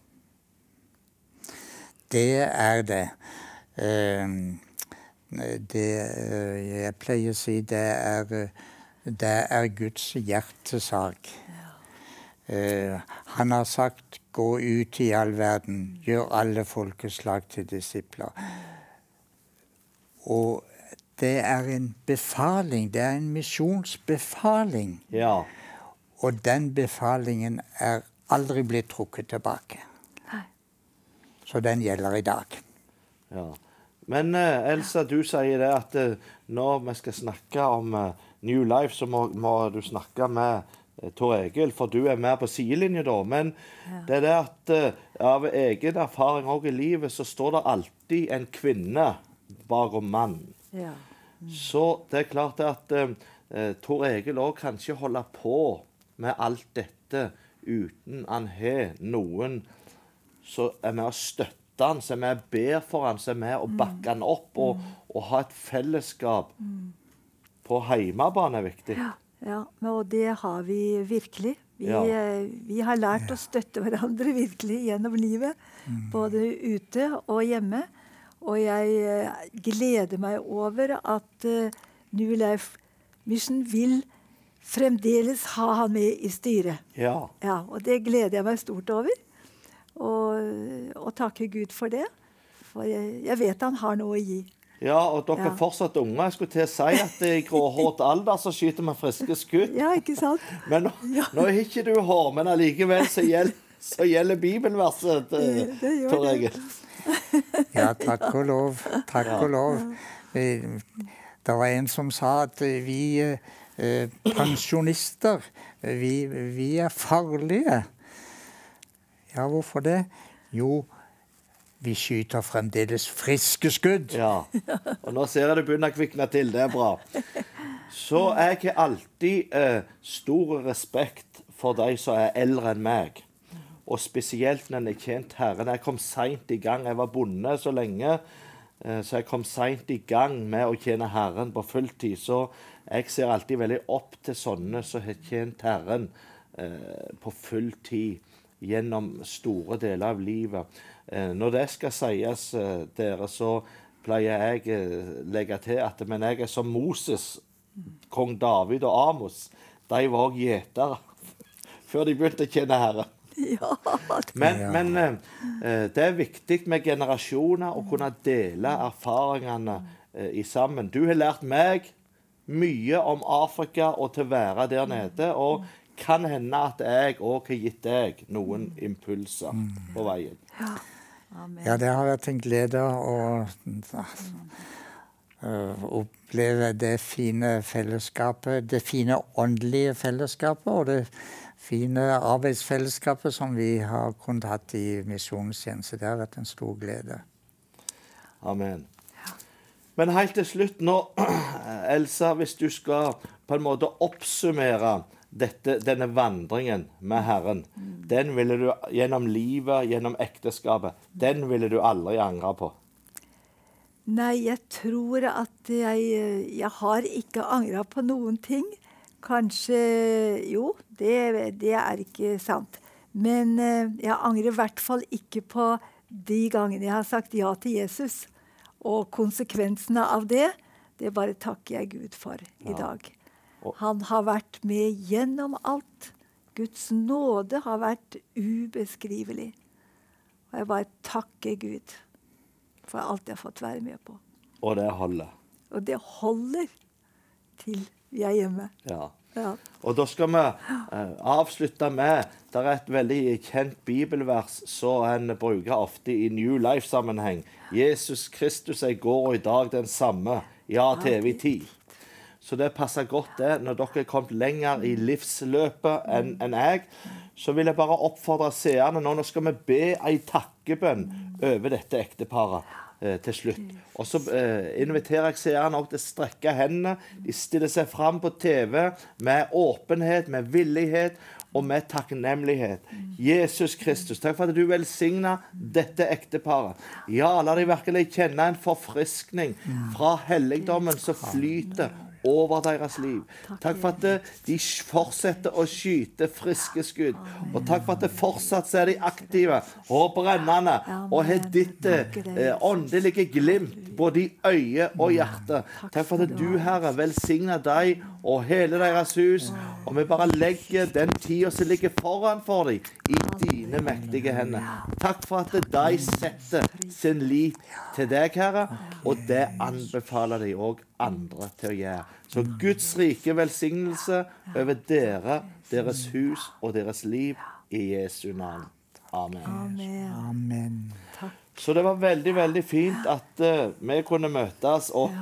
Det er det. Um, det uh, jeg pleier å si, det er, uh, det er Guds hjertesak. Uh, han har sagt, gå ut i all verden, gjør alle folkeslag til disipler. Og det er en befaling, det er en misjonsbefaling. Ja. Og den befalingen er aldri blitt trukket tilbake. Så den gjelder i dag. Ja. Men uh, Elsa, du sier det at uh, når vi skal snakke om uh, New Life, så må, må du snakke med uh, Tor Egil, for du er mer på sidelinje da. Men ja. det er det at uh, av egen erfaring også i livet, så står det alltid en kvinne bakom mannen. Ja. Mm. Så det er klart at uh, uh, Tor Egil også kan ikke holde på med alt dette uten han har noen så er med å støtte han, så er med å be for han, så er med å bakke han opp, og, og ha et fellesskap på heimebane er viktig. Ja, ja, og det har vi virkelig. Vi, Ja. vi har lært å støtte hverandre virkelig gjennom livet, både ute og hjemme. Og jeg eh, gleder meg over at eh, New Life Mission vil fremdeles ha han med i styret. Ja. Ja, og det gleder jeg meg stort over. Og, og takke Gud for det. For jeg, jeg vet han har noe å gi. Ja, og dere Ja. er fortsatt unge. Jeg skulle til å si at i gråhåret alder så skyter man friske skudd. Ja, ikke sant? Men nå, Ja. nå er ikke du hår, men allikevel så gjelder, så gjelder bibelverset, Det- det gjør Tor det. Egil. Ja, takk og lov. Takk og lov. Eh, Det var en som sa at eh, vi eh, pensjonister, eh, vi, vi er farlige. Ja, hvorfor det? Jo, vi skyter fremdeles friske skudd. Ja, og nå ser jeg det begynner å kvikne til. Det er bra. Så jeg har alltid eh, stor respekt for de som er eldre enn meg. Og spesielt når jeg har tjent Herren. Jeg kom sent i gang. Jeg var bonde så lenge, eh, så jeg kom sent i gang med å tjene Herren på fulltid. Så jeg ser alltid veldig opp til sånne som har tjent Herren eh, på fulltid gjennom store deler av livet. Eh, når det skal sies, eh, dere, så pleier jeg eh, legge til at men jeg er som Moses, kong David og Amos. De var også gjetere før de begynte å tjene Herren. Ja, Men, Ja. men eh, det er viktig med generasjoner å kunne dele erfaringene eh, i sammen. Du har lært meg mye om Afrika og til å være der nede, og kan hende at jeg også har gitt deg noen impulser på veien. Amen. Ja, det har vært en glede å, uh, oppleve det fine fellesskapet, det fine åndelige fellesskapet og det fine arbeidsfellesskapet som vi har kunnet hatt i misjonstjeneste. Det har vært en stor glede. Amen. Men helt til slutt nå, Elsa, hvis du skal på en måte oppsummere dette, denne vandringen med Herren, mm. den ville du gjennom livet, gjennom ekteskapet, den ville du aldri angre på? Nei, jeg tror at jeg, jeg har ikke angret på noen ting. Kanskje, jo, det, det er ikke sant. Men jeg angrer i hvert fall ikke på de gangene jeg har sagt ja til Jesus. Og konsekvensene av det, det bare takker jeg Gud for i dag. Han har vært med gjennom alt. Guds nåde har vært ubeskrivelig. Og jeg bare takker Gud for alt jeg har fått være med på. Og det holder. Og det holder til vi er hjemme. Ja. Ja. Og da skal vi uh, avslutte med, det er et veldig kjent bibelvers som en bruker ofte i New Life-sammenheng. Jesus Kristus er i går og i dag den samme, ja til evig tid. Så det passer godt det. Når dere er kommet lenger i livsløpet enn en jeg, så vil jeg bare oppfordre seerne nå. Nå skal vi be en takkebønn over dette ekteparet eh, til slutt. Og så eh, inviterer jeg seerne også til å strekke hendene. De stiller seg frem på T V med åpenhet, med villighet og med takknemlighet. Jesus Kristus, takk for at du velsigner dette ekteparet. Ja, la de virkelig kjenne en forfriskning fra helligdommen som flyter over deres liv. Takk for at de fortsetter å skyte friske skudd. Og takk for at det fortsatt er de aktive og brennende og har ditt eh, åndelige glimt både i øye og hjerte. Takk for at du, Herre, velsigner deg og hele deres hus. Og vi bare legger den tiden som ligger foran for dem i dine mektige hender. Takk for at de setter sin lit til deg, Herre, og det anbefaler de også andre til å gjøre. Så Guds rike velsignelse over dere, deres hus og deres liv i Jesu navn. Amen. Amen. Amen. Så det var veldig, veldig fint at uh, vi kunne møtes og,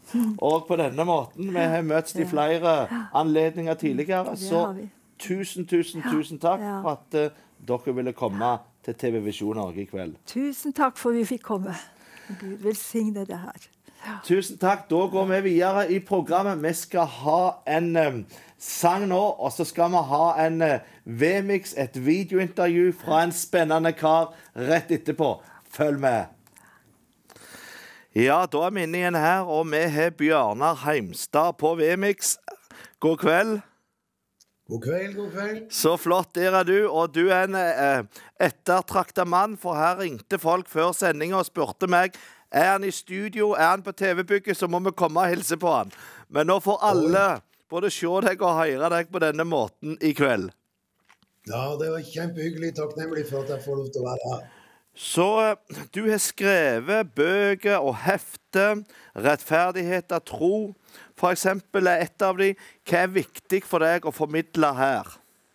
og på denne måten. Vi har møttes i flere anledninger tidligere, så tusen, tusen, tusen takk for at uh, dere ville komme til T V Visjon Norge i kveld. Tusen takk for at vi fikk komme. Gud velsigne det her. Tusen takk. Da går vi videre i programmet. Vi skal ha en um, sang nå, og så skal vi ha en uh, V-mix, et videointervju fra en spennende kar rett etterpå. Følg med. Ja, da er vi inne igjen her, og vi har Bjørnar Heimstad på V-mix. God kveld. God kveld, god kveld. Så flott, der er du, og du er en eh, ettertraktet mann, for her ringte folk før sendingen og spurte meg, er han i studio, er han på T V-bygget, så må vi komme og hilse på han. Men nå får alle både se deg og høre deg på denne måten i kveld. Ja, det var kjempehyggelig, takknemlig for at jeg får lov til å være her. Så eh, du har skrevet bøker og hefte, rettferdighet av tro. For eksempel er et av de, hva er viktig for deg å formidle her?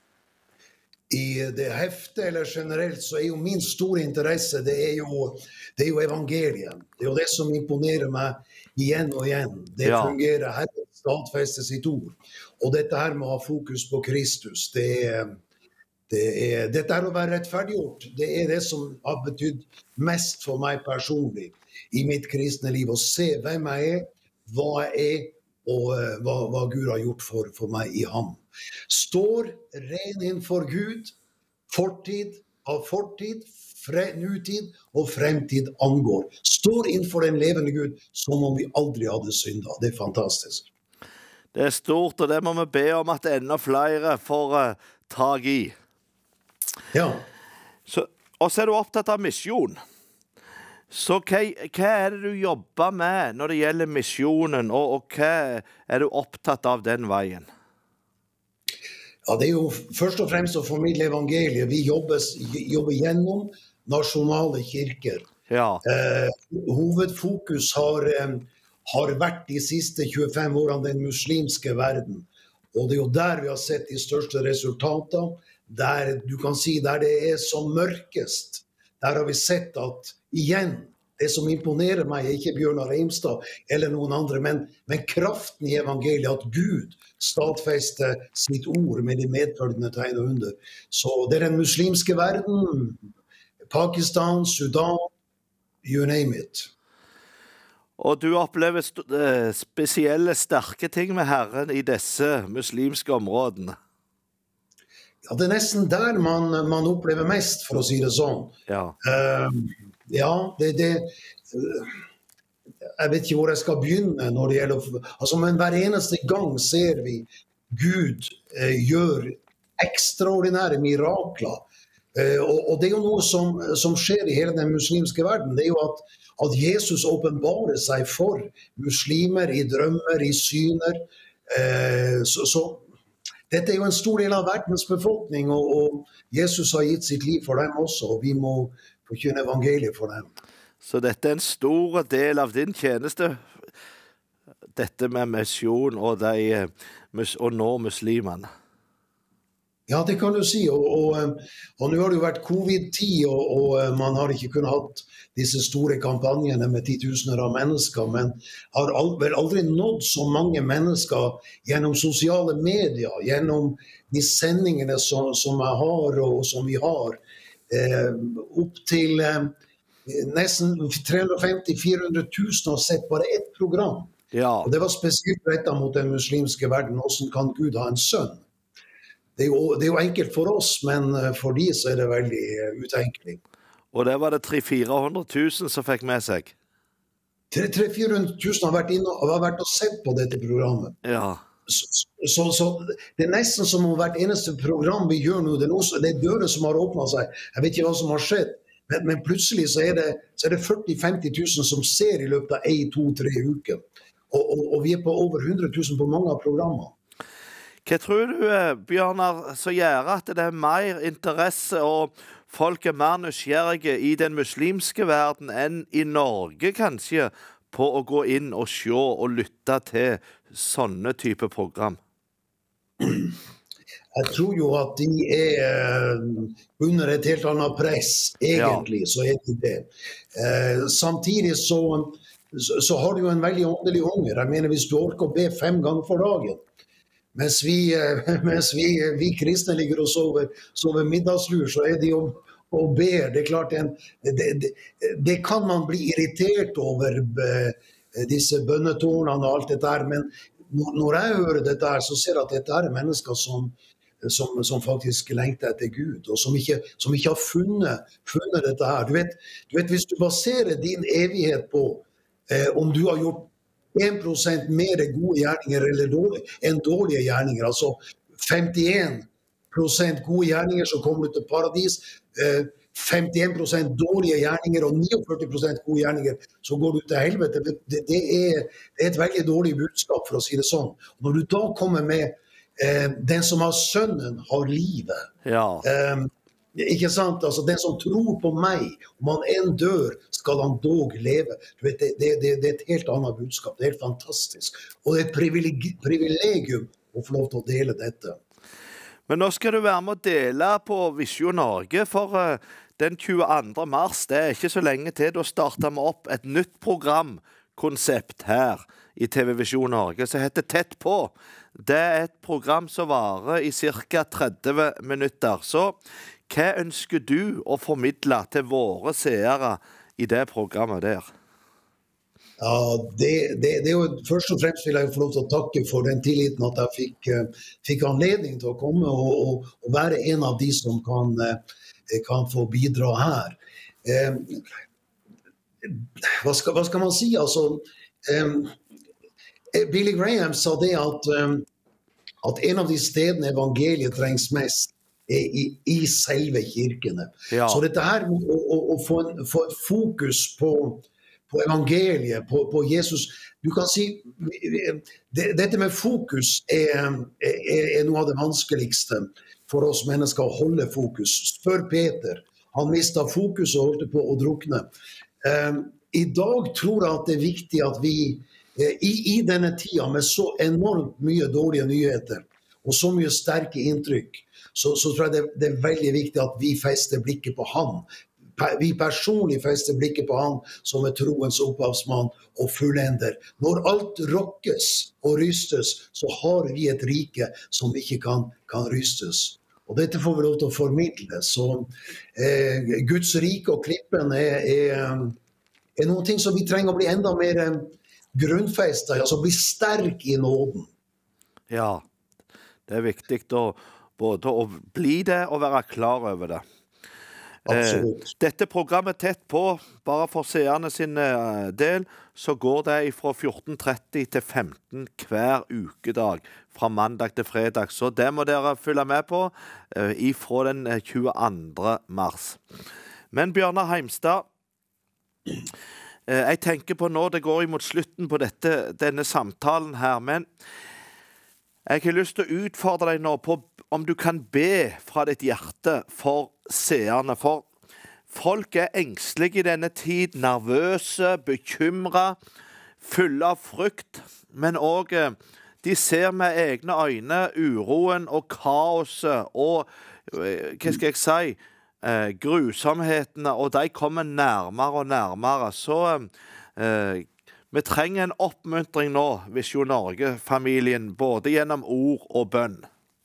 I det hefte, eller generelt, så er jo min store interesse, det er jo, det er jo evangeliet. Det er jo det som imponerer meg igjen og igjen. Det ja. fungerer, Herren stadfester sitt ord. Og dette her med å ha fokus på Kristus, det er, det er, dette er å være rettferdiggjort. Det er det som har betydd mest for meg personlig i mitt kristne liv. Å se hvem jeg er, hva jeg er, og uh, hva, hva Gud har gjort for, for meg i ham. Står ren innenfor Gud, fortid av fortid, fre, nutid og fremtid angår. Står innenfor den levende Gud som om vi aldri hadde syndet. Det er fantastisk. Det er stort, og det må vi be om at enda flere får uh, tag i. Ja. Så, og så er du opptatt av misjon. Så hva, hva er det du jobber med når det gjelder misjonen, og, og hva er du opptatt av den veien? Ja, det er jo først og fremst å formidle evangeliet. Vi jobber, jobber gjennom nasjonale kirker. Ja. Eh, hovedfokus har, eh, har vært de siste tjuefem årene den muslimske verden. Og det er jo der vi har sett de største resultater. Der, du kan si, der det er som mørkest. Der har vi sett at igjen det som imponerer meg er ikke Bjørnar Reimstad eller noen andre, men, men kraften i evangeliet, at Gud stadfester sitt ord med de medfølgende tegn og under. Så det er den muslimske verden, Pakistan, Sudan, you name it. Og du opplever st spesielle sterke ting med Herren i disse muslimske områdene. Ja, det er nesten der man, man opplever mest, for å si det sånn. Ja, uh, ja det, det uh, jeg vet ikke hvor jeg skal begynne når det gjelder, altså, men hver eneste gang ser vi Gud uh, gjør ekstraordinære mirakler. Uh, og, og det er jo noe som, som skjer i hele den muslimske verden. Det er jo at at Jesus åpenbarer seg for muslimer i drømmer, i syner. Eh, så, så dette er jo en stor del av verdens befolkning, og, og Jesus har gitt sitt liv for dem også, og vi må forkynne evangeliet for dem. så dette er en stor del av din tjeneste, dette med misjon og, de, og nå muslimene. Ja, det kan du si, og, og, og nå har det jo vært covid-tid, og, og man har ikke kunnet hatt disse store kampanjene med titusener av mennesker, men har vel aldri nådd så mange mennesker gjennom sosiale medier, gjennom de sendingene som, som jeg har og som vi har, eh, opp til eh, nesten tre hundre og femti til fire hundre tusen har sett bare ett program. Ja. Og det var spesielt rettet mot den muslimske verden. Hvordan kan Gud ha en sønn? Det er, jo, det er jo enkelt for oss, men for de så er det veldig utenkelig. Og det var det tre hundre til fire hundre tusen som fikk med seg? tre hundre til fire hundre tusen har vært, inne, har vært og sett på dette programmet. Ja. Så, så, så det er nesten som om hvert eneste program vi gjør nå, det er, noe, det er dører som har åpnet seg. Jeg vet ikke hva som har skjedd, men, men plutselig så er det, så er det førti til femti tusen som ser i løpet av en, to, tre uker. Og, og, og vi er på over hundre tusen på mange av programmene. Hva tror du, Bjørnar, så gjør at det er mer interesse og folk er mer nysgjerrige i den muslimske verden enn i Norge, kanskje, på å gå inn og se og lytte til sånne type program? Jeg tror jo at de er under et helt annet press, egentlig, ja. Så er de det. Eh, samtidig så, så, så har du jo en veldig åndelig hunger. Jeg mener, hvis du orker å be fem ganger for dagen, mens vi, mens vi, vi kristne ligger og sover, sover middagslur, så er de jo og ber. Det er klart, en, det, det, det kan man bli irritert over, disse bønnetårnene og alt det der, men når jeg hører dette her, så ser jeg at dette er mennesker som, som, som faktisk lengter etter Gud, og som ikke, som ikke har funnet, funnet dette her. Du vet, du vet, hvis du baserer din evighet på eh, om du har gjort en prosent mer gode gjerninger eller dårlige, enn dårlige gjerninger, altså femtien prosent gode gjerninger så kommer du til paradis, eh, femtien prosent dårlige gjerninger og førtini prosent gode gjerninger så går du til helvete. Det, det, det, er, det er et veldig dårlig budskap, for å si det sånn. Når du da kommer med eh, den som har sønnen har livet, ja. eh, ikke sant? Altså, den som tror på meg, om han en dør, skal han dog leve. Du vet, det, det, det, det er et helt annet budskap. Det er helt fantastisk. Og det er et privileg, privilegium å få lov til å dele dette. Men nå skal du være med å dele på Visjon Norge, for uh, den tjueandre mars, det er ikke så lenge til, da starter vi opp et nytt programkonsept her i T V Visjon Norge, som heter Tett på. Det er et program som varer i cirka tretti minutter. Så hva ønsker du å formidle til våre seere i det programmet der? Ja, det, det, det er jo først og fremst vil jeg få lov til å takke for den tilliten at jeg fikk, fikk anledning til å komme og, og, og være en av de som kan, kan få bidra her. Eh, hva, skal, hva skal man si? Altså, eh, Billy Graham sa det at, eh, at en av de stedene evangeliet trengs mest er i, i selve kirkene. Ja. Så dette her å, å, å få, en, få et fokus på på evangeliet, på, på Jesus. Du kan si, det, dette med fokus er, er, er noe av det vanskeligste for oss mennesker å holde fokus. Spør Peter, han mistet fokus og holdt på å drukne. Um, I dag tror jeg at det er viktig at vi, i, i denne tida med så enormt mye dårlige nyheter, og så mye sterke inntrykk, så, så tror jeg det, det er veldig viktig at vi fester blikket på han, vi personlig fester blikket på han som er troens opphavsmann og fullender. Når alt rokkes og rystes, så har vi et rike som ikke kan, kan rystes. Og dette får vi lov til å formidle. Så eh, Guds rike og klippen er, er, er noen ting som vi trenger å bli enda mer grunnfestet, altså bli sterk i nåden. Ja, det er viktig å både å bli det og være klar over det. Absolutt. Eh, dette programmet tett på, bare for seerne sin eh, del, så går det fra fjorten tretti til femten hver ukedag, fra mandag til fredag. Så det må dere følge med på eh, ifra den tjueandre mars. Men Bjørnar Heimstad, eh, jeg tenker på nå, det går imot slutten på dette, denne samtalen her, men jeg har lyst til å utfordre deg nå på om du kan be fra ditt hjerte for seerne. For folk er engstelige i denne tid, nervøse, bekymret, fulle av frykt, men også de ser med egne øyne uroen og kaoset og, hva skal jeg si, eh, grusomhetene, og de kommer nærmere og nærmere. Så eh, vi trenger en oppmuntring nå, Visjon Norge-familien, både gjennom ord og bønn.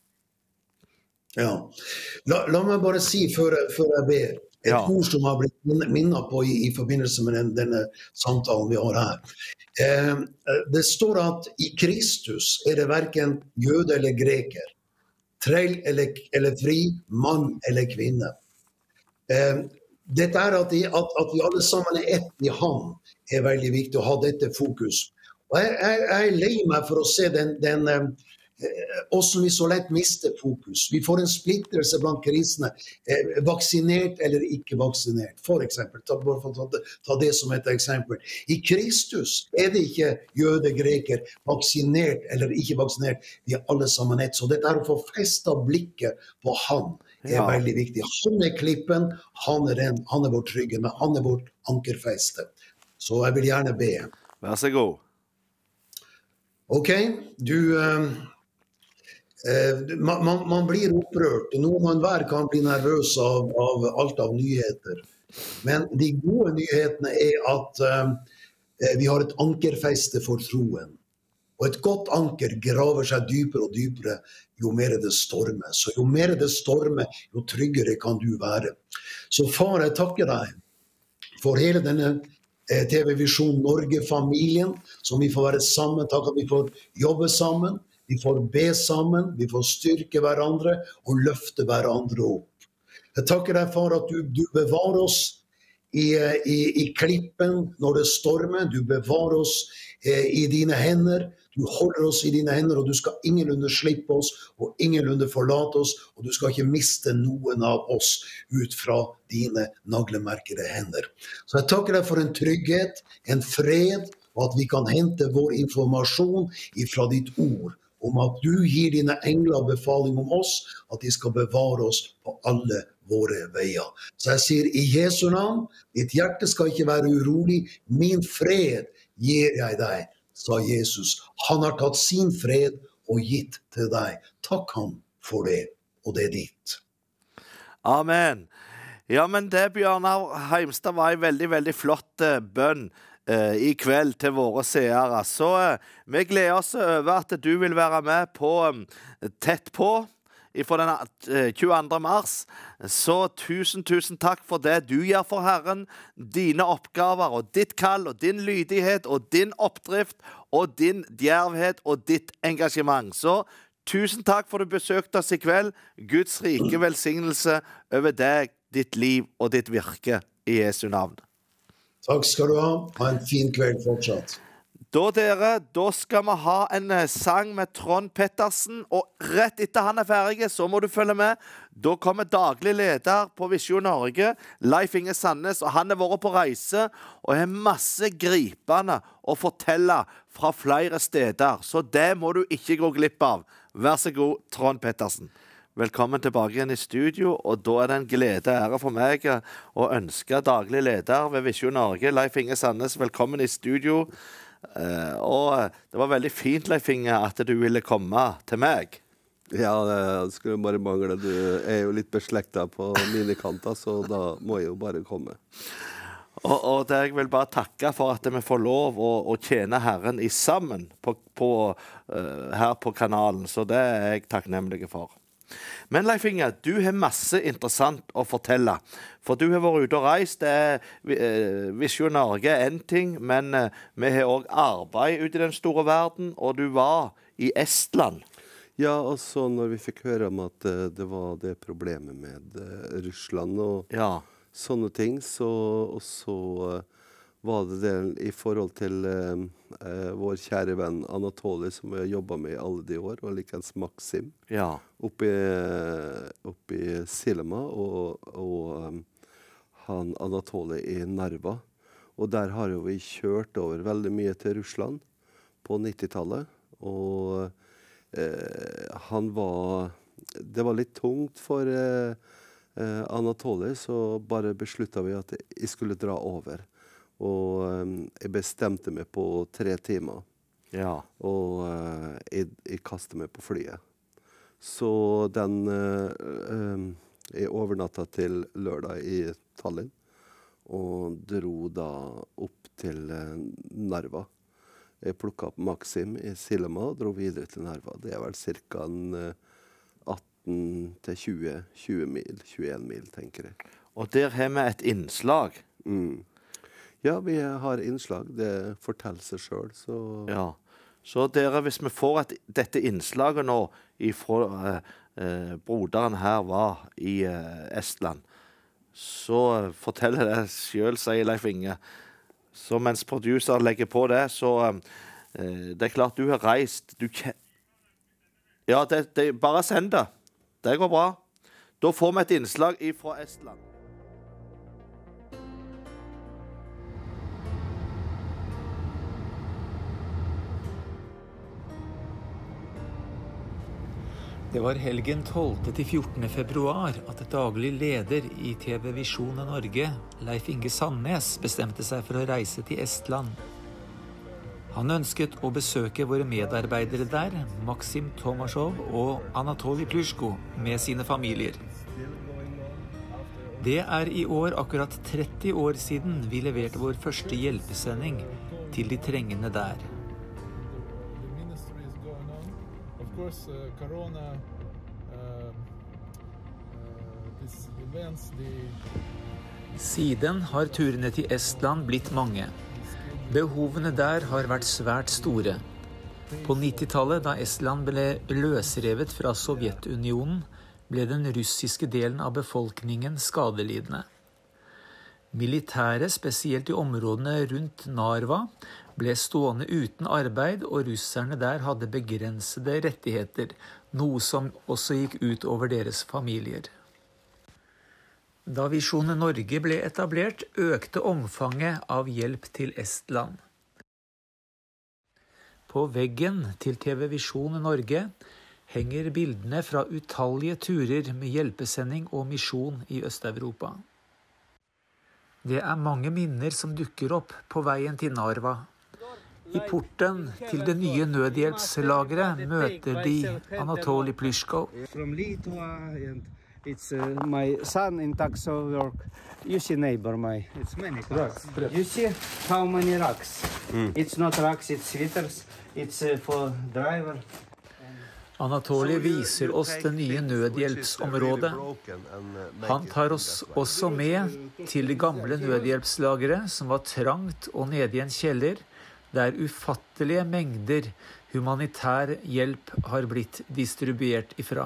Ja. La, la meg bare si før, før jeg ber, et ja. ord som har blitt minnet på i, i forbindelse med den, denne samtalen vi har her. Eh, det står at i Kristus er det hverken jøde eller greker, trell eller, eller fri, mann eller kvinne. Eh, dette er at, de, at, at vi alle sammen er ett i ham, er veldig viktig å ha dette fokus. Og jeg, jeg, jeg er lei meg for å se den, den eh, oss som vi så lett mister fokus. Vi får en splittelse blant kristne, eh, vaksinert eller ikke vaksinert. For eksempel, ta, ta, ta det som et eksempel. I Kristus er det ikke jøde, greker, vaksinert eller ikke vaksinert. Vi er alle sammen ett. Så dette er å få festet blikket på han er ja. veldig viktig. Han er klippen, han er, den, han er vår trygge, men han er vårt ankerfeste. Så jeg vil gjerne be. Vær så god. Ok, du, uh, uh, man, man blir opprørt. Noen hver kan bli nervøs av, av alt av nyheter. Men de gode nyhetene er at uh, vi har et ankerfeste for troen. Og et godt anker graver seg dypere og dypere jo mer det stormer. Så jo mer det stormer, jo tryggere kan du være. Så far, jeg takker deg for hele denne T V Visjon Norge-familien, som vi får være sammen. Takk at vi får jobbe sammen, vi får be sammen, vi får styrke hverandre og løfte hverandre opp. Jeg takker deg, far, at du, du bevarer oss i, i, i klippen når det stormer. Du bevarer oss eh, i dine hender. Du holder oss i dine hender, og du skal ingenlunde slippe oss, og ingenlunde forlate oss, og du skal ikke miste noen av oss ut fra dine naglemerkede hender. Så jeg takker deg for en trygghet, en fred, og at vi kan hente vår informasjon fra ditt ord, om at du gir dine engler befaling om oss, at de skal bevare oss på alle våre veier. Så jeg sier i Jesu navn, ditt hjerte skal ikke være urolig, min fred gir jeg deg, sa Jesus. Han har tatt sin fred og gitt til deg. Takk han for det, og det er ditt. Amen. Ja, men det, Bjørnar Heimstad, var en veldig, veldig flott uh, bønn uh, i kveld til våre seere. Så uh, vi gleder oss over at du vil være med på um, Tett på fra den tjueandre mars. Så tusen, tusen takk for det du gjør for Herren, dine oppgaver og ditt kall og din lydighet og din oppdrift og din djervhet og ditt engasjement. Så tusen takk for at du besøkte oss i kveld. Guds rike velsignelse over deg, ditt liv og ditt virke i Jesu navn. Takk skal du ha. Ha en fin kveld fortsatt. Da dere, da skal vi ha en sang med Trond Pettersen, og rett etter han er ferdig, så må du følge med. Da kommer daglig leder på Visjon Norge, Leif Inge Sandnes, og han er vært på reise, og har masse gripende å fortelle fra flere steder, så det må du ikke gå glipp av. Vær så god, Trond Pettersen. Velkommen tilbake igjen i studio, og da er det en glede ære for meg å ønske daglig leder ved Visjon Norge, Leif Inge Sandnes, velkommen i studio. Uh, og det var veldig fint, Leif Inge, at du ville komme til meg. Ja, det skulle bare mangle. Du er jo litt beslektet på mine kanter, så da må jeg jo bare komme. Og, og det jeg vil bare takke for at vi får lov å, å tjene Herren i sammen på, på, uh, her på kanalen, så det er jeg takknemlig for. Men Leif Inge, du har masse interessant å fortelle, for du har vært ute og reist. Det er, uh, Visjon Norge er en ting, men uh, vi har også arbeid ute i den store verden, og du var i Estland. Ja, og så når vi fikk høre om at uh, det var det problemet med uh, Russland og ja. sånne ting, så, og så uh, var det det i forhold til uh, uh, vår kjære venn Anatoly, som jeg har jobbet med i alle de år, og likens Maxim, ja. oppe i Silema, og, og um, han Anatoly i Narva. Og der har jo vi kjørt over veldig mye til Russland på nittitallet, og uh, han var, det var litt tungt for uh, Uh, Anatoly, så bare besluttet vi at jeg skulle dra over. Og um, jeg bestemte meg på tre timer. Ja. Og uh, jeg, jeg kastet meg på flyet. Så den uh, um, jeg overnattet til lørdag i Tallinn, og dro da opp til uh, Narva. Jeg plukket opp Maxim i Silema og dro videre til Narva. Det er vel cirka en uh, til tjue, tjue mil, tjueen mil, tenker jeg. Og der har vi et innslag. Mm. Ja, vi har innslag. Det forteller seg selv, så... Ja. Så dere, hvis vi får et, dette innslaget nå ifra eh, eh, broderen her var i eh, Estland, så forteller det selv, sier Leif Inge. Så mens producer legger på det, så eh, det er klart du har reist. Du kjen... Ja, det, det, bare send det. Det går bra. Da får vi et innslag fra Estland. Det var helgen tolvte til fjortende februar at daglig leder i T V Visjon Norge, Leif Inge Sandnes, bestemte seg for å reise til Estland. Han ønsket å besøke våre medarbeidere der, Maxim Tomasjov og Anatoly Plyshko, med sine familier. Det er i år akkurat tretti år siden vi leverte vår første hjelpesending til de trengende der. Siden har turene til Estland blitt mange. Behovene der har vært svært store. På nittitallet, da Estland ble løsrevet fra Sovjetunionen, ble den russiske delen av befolkningen skadelidende. Militæret, spesielt i områdene rundt Narva, ble stående uten arbeid, og russerne der hadde begrensede rettigheter, noe som også gikk ut over deres familier. Da Visjon Norge ble etablert, økte omfanget av hjelp til Estland. På veggen til T V Visjon Norge henger bildene fra utallige turer med hjelpesending og misjon i Øst-Europa. Det er mange minner som dukker opp på veien til Narva. I porten til det nye nødhjelpslageret møter de Anatoly Plyshko. It's uh, my son in taxo work. You see neighbor my. It's many rocks. You see how many rocks? Mm. It's not rocks, it's sweaters. It's uh, for driver. Anatoly viser oss det nye nødhjelpsområdet. Han tar oss også med til det gamle nødhjelpslageret, som var trangt og nede i en kjeller, der ufattelige mengder humanitær hjelp har blitt distribuert ifra.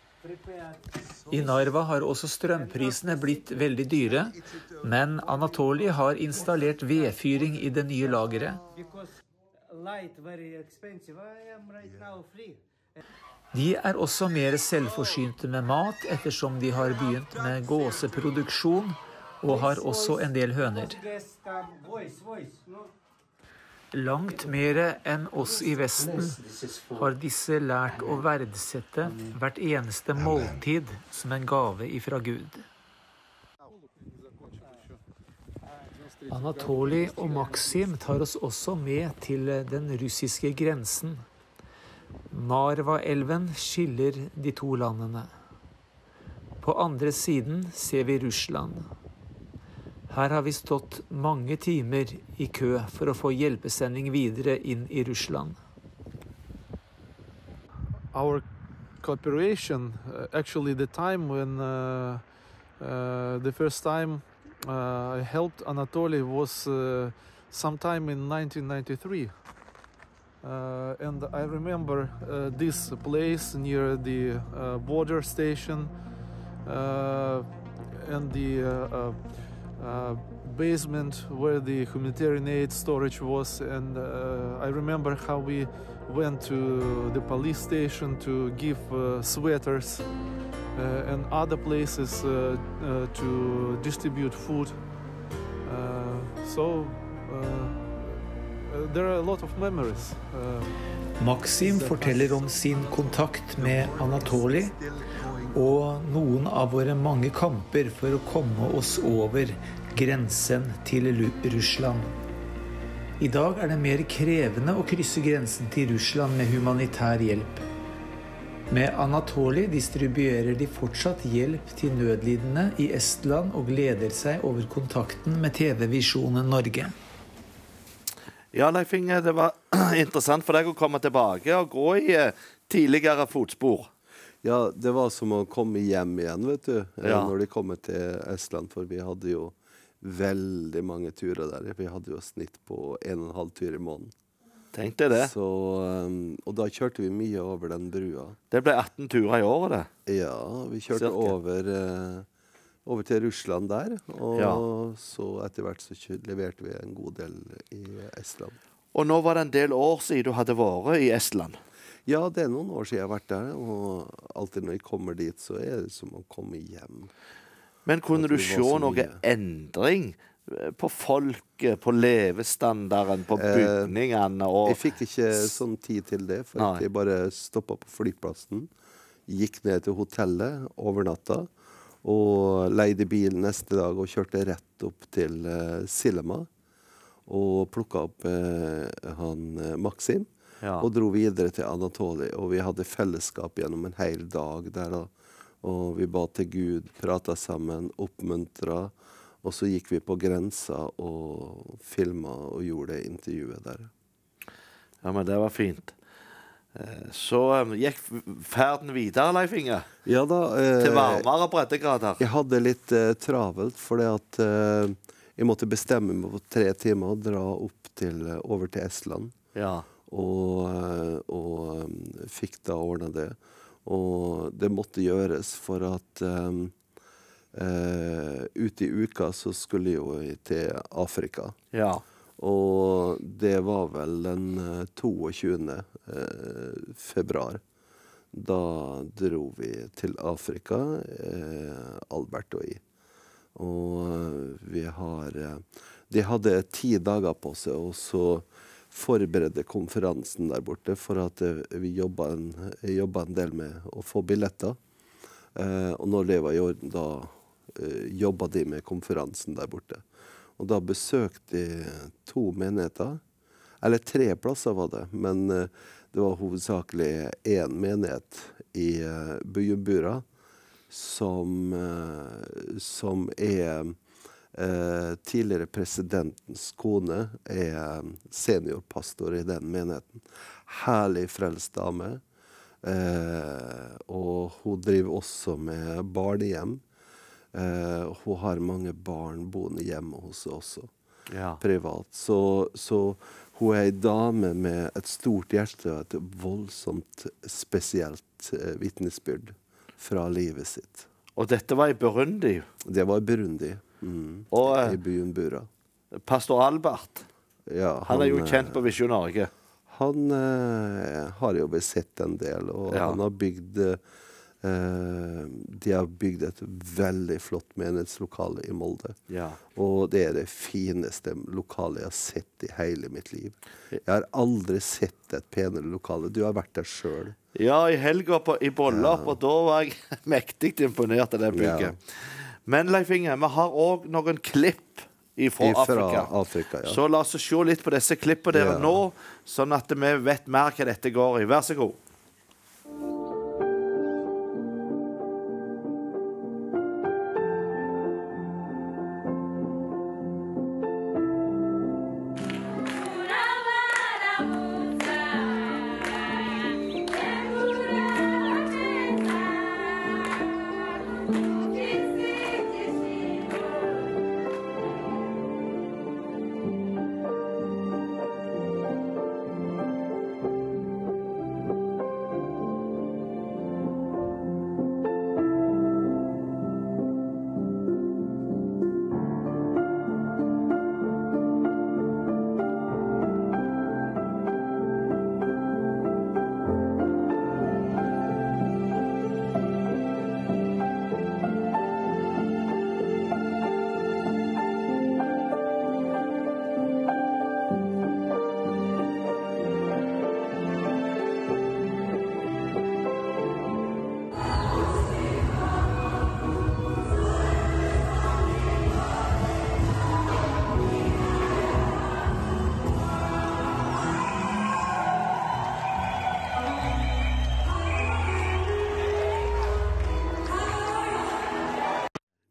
I Narva har også strømprisene blitt veldig dyre, men Anatoly har installert vedfyring i det nye lageret. De er også mer selvforsynte med mat, ettersom de har begynt med gåseproduksjon og har også en del høner. Langt mer enn oss i Vesten har disse lært å verdsette hvert eneste måltid som en gave ifra Gud. Anatoly og Maxim tar oss også med til den russiske grensen. Narva-elven skiller de to landene. På andre siden ser vi Russland. Her har vi stått mange timer i kø for å få hjelpesending videre inn i Russland. Our cooperation, uh, actually the time when uh, uh, the first time uh, I helped Anatoly was uh, sometime in nineteen ninety-three. Uh, and I remember uh, this place near the uh, border station uh, and the uh, uh, uh, basement where the humanitarian aid storage was. And uh, I remember how we went to the police station to give uh, sweaters uh, and other places uh, uh, to distribute food. Uh, so uh, there are a lot of memories. Uh, Maxim forteller om sin kontakt med Anatoly og noen av våre mange kamper for å komme oss over grensen til Russland. I dag er det mer krevende å krysse grensen til Russland med humanitær hjelp. Med Anatoly distribuerer de fortsatt hjelp til nødlidende i Estland og gleder seg over kontakten med T V-visjonen Norge. Ja, Leif Inge, det var interessant for deg å komme tilbake og gå i tidligere fotspor. Ja, det var som å komme hjem igjen, vet du, Ja. når de kom til Estland, for vi hadde jo veldig mange turer der. Vi hadde jo snitt på en og en halv tur i måneden. Tenkte jeg det. Så, um, og da kjørte vi mye over den brua. Det ble atten turer i året, det. Ja, vi kjørte Cirka. over, uh, over til Russland der, og Ja. så etter hvert så kjø- leverte vi en god del i Estland. Og nå var det en del år siden du hadde vært i Estland. Ja, det er noen år siden jeg har vært der, og alltid når jeg kommer dit, så er det som å komme hjem. Men kunne At du vi se var så noe mye. endring på folket, på levestandarden, på bygningene? Og Jeg fikk ikke sånn tid til det, for Nei. at jeg bare stoppet på flyplassen, gikk ned til hotellet, overnatta, og leide bil neste dag og kjørte rett opp til uh, Silema, og plukket opp uh, han uh, Maxim, Ja. og dro videre til Anatoly, og vi hadde fellesskap gjennom en hel dag der, da. Og vi ba til Gud, pratet sammen, oppmuntret, og så gikk vi på grensa og filmet og gjorde det intervjuet der. Ja, men det var fint. Eh, Så eh, gikk ferden videre, Leif Inge, Ja da, eh, til varmere breddegrader. jeg hadde litt eh, travelt, fordi at eh, jeg måtte bestemme meg på tre timer og dra opp til, eh, over til Estland, Ja. og, eh, og eh, fikk da ordnet det. Og det måtte gjøres for at um, uh, ute i uka så skulle jeg jo til Afrika. Ja. Og det var vel den uh, toogtjuende Uh, februar. Da dro vi til Afrika, uh, Albert og jeg. Og uh, vi har uh, De hadde ti dager på seg, og så forberede konferansen der borte, for at uh, vi jobbet en, jobbet en del med å få billetter. Uh, og når det var i orden, da uh, jobbet de med konferansen der borte. Og da besøkte de to menigheter, eller tre plasser var det, men uh, det var hovedsakelig en menighet i uh, Bujumbura, som, uh, som er Uh, tidligere presidentens kone er seniorpastor i den menigheten. Herlig frelst dame. Uh, og hun driver også med barnehjem. Uh, hun har mange barn boende hjemme hos oss også, Ja. privat. Så, så hun er en dame med et stort hjerte og et voldsomt spesielt uh, vitnesbyrd fra livet sitt. Og dette var i Burundi. Det var i Burundi. Mm. Og eh, I Bujumbura. pastor Albert, Ja, han er jo eh, kjent på Visjon Norge. Han eh, har jo besett en del, og Ja. han har bygd eh, De har bygd et veldig flott menighetslokale i Molde. Ja. Og det er det fineste lokalet jeg har sett i hele mitt liv. Jeg har aldri sett et penere lokale. Du har vært der sjøl. Ja, i helga på, i bryllup, Ja. og da var jeg mektig imponert av det bygget. Men Leif Inge, vi har òg noen klipp fra Afrika. Afrika, ja. Så la oss se litt på disse klippene dere Ja. nå, sånn at vi vet mer hva dette går i. Vær så god.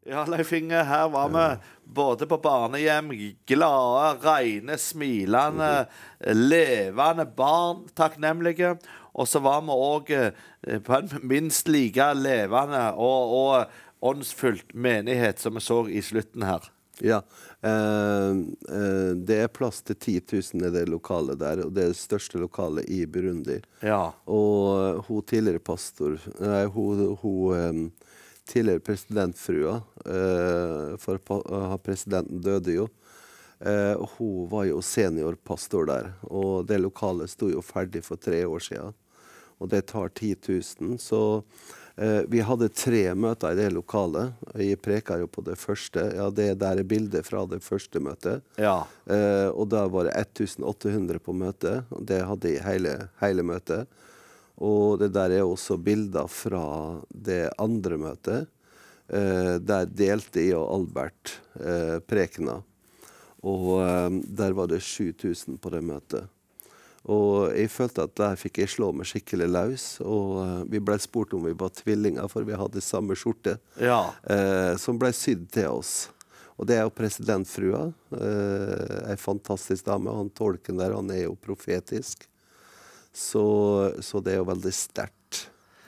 Ja, Leif Inge, her var vi både på barnehjem, glade, rene, smilende, levende barn, takknemlige. Og så var vi også på en minst like levende og, og åndsfullt menighet som vi så i slutten her. Ja, eh, eh, det er plass til ti tusen i det lokalet der, og det er det største lokalet i Burundi. Ja. Og hun tidligere pastor, nei, hun, hun eh, tidligere presidentfrua, eh, for uh, presidenten døde jo, eh, hun var jo seniorpastor der, og det lokalet stod jo ferdig for tre år siden, og det tar ti tusen, så eh, vi hadde tre møter i det lokalet. Jeg preker jo på det første, ja, det der er bildet fra det første møtet, Ja. eh, og da var det åtte hundre på møtet, og det hadde jeg hele, hele møtet. Og det der er også bilder fra det andre møtet. Eh, der delte jeg og Albert eh, prekena. Og eh, der var det sju tusen på det møtet. Og jeg følte at der fikk jeg slå meg skikkelig løs. Og eh, vi ble spurt om vi var tvillinger, for vi hadde samme skjorte. Ja. Eh, som ble sydd til oss. Og det er jo presidentfrua. Eh, en fantastisk dame. Han tolken der, han er jo profetisk. Så, så det er jo veldig sterkt.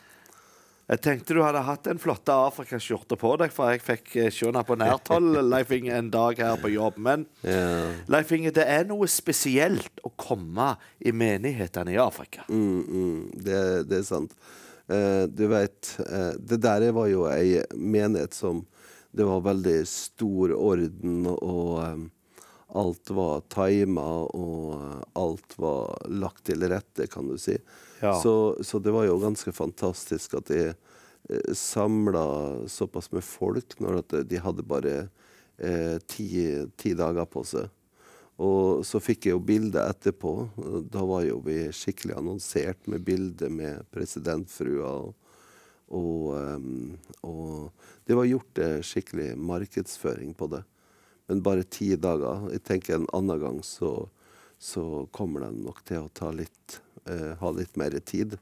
Jeg tenkte du hadde hatt en flotte Afrika-skjorte på deg, for jeg fikk se henne på nærthold, Leif Inge, en dag her på jobb. Men Ja. Leif Inge, det er noe spesielt å komme i menighetene i Afrika. Mm, mm, det, det er sant. Eh, du vet, eh, det der var jo en menighet som det var veldig stor orden, og eh, alt var timet, og alt var lagt til rette, kan du si. Ja. Så, så det var jo ganske fantastisk at de eh, samlet såpass med folk, når at de hadde bare eh, ti, ti dager på seg. Og så fikk jeg jo bildet etterpå. Da var jo vi skikkelig annonsert med bildet med presidentfrua, og, og, um, og det var gjort eh, skikkelig markedsføring på det. Men bare ti dager. Jeg tenker en annen gang så, så kommer den nok til å ta litt, eh, ha litt mer tid.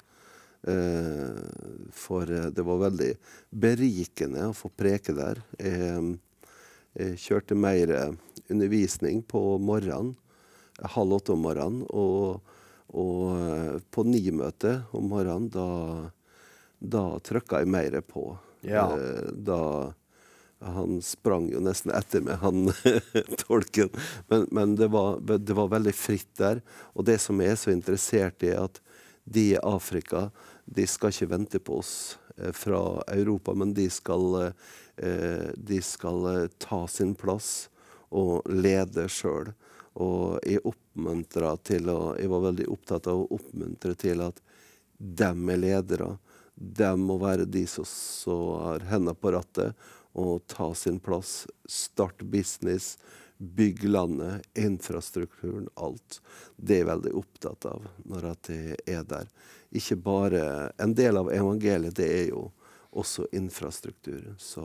Eh, for eh, det var veldig berikende å få preke der. Jeg, jeg kjørte mer undervisning på morgenen, halv åtte om morgenen, og, og på ni møte om morgenen, da, da trykket jeg mer på. Ja. Eh, da... Han sprang jo nesten etter meg, han tolken. Men, men det, var, det var veldig fritt der. Og det som er så interessert i, at de i Afrika, de skal ikke vente på oss eh, fra Europa, men de skal, eh, de skal eh, ta sin plass og lede selv. Og jeg oppmuntret til å, jeg var veldig opptatt av å oppmuntre til at dem er ledere. Dem må være de som, som har hendene på rattet, og ta sin plass, start business, bygg landet, infrastrukturen, alt. Det er jeg veldig opptatt av når jeg er der. Ikke bare, en del av evangeliet, det er jo også infrastruktur, så...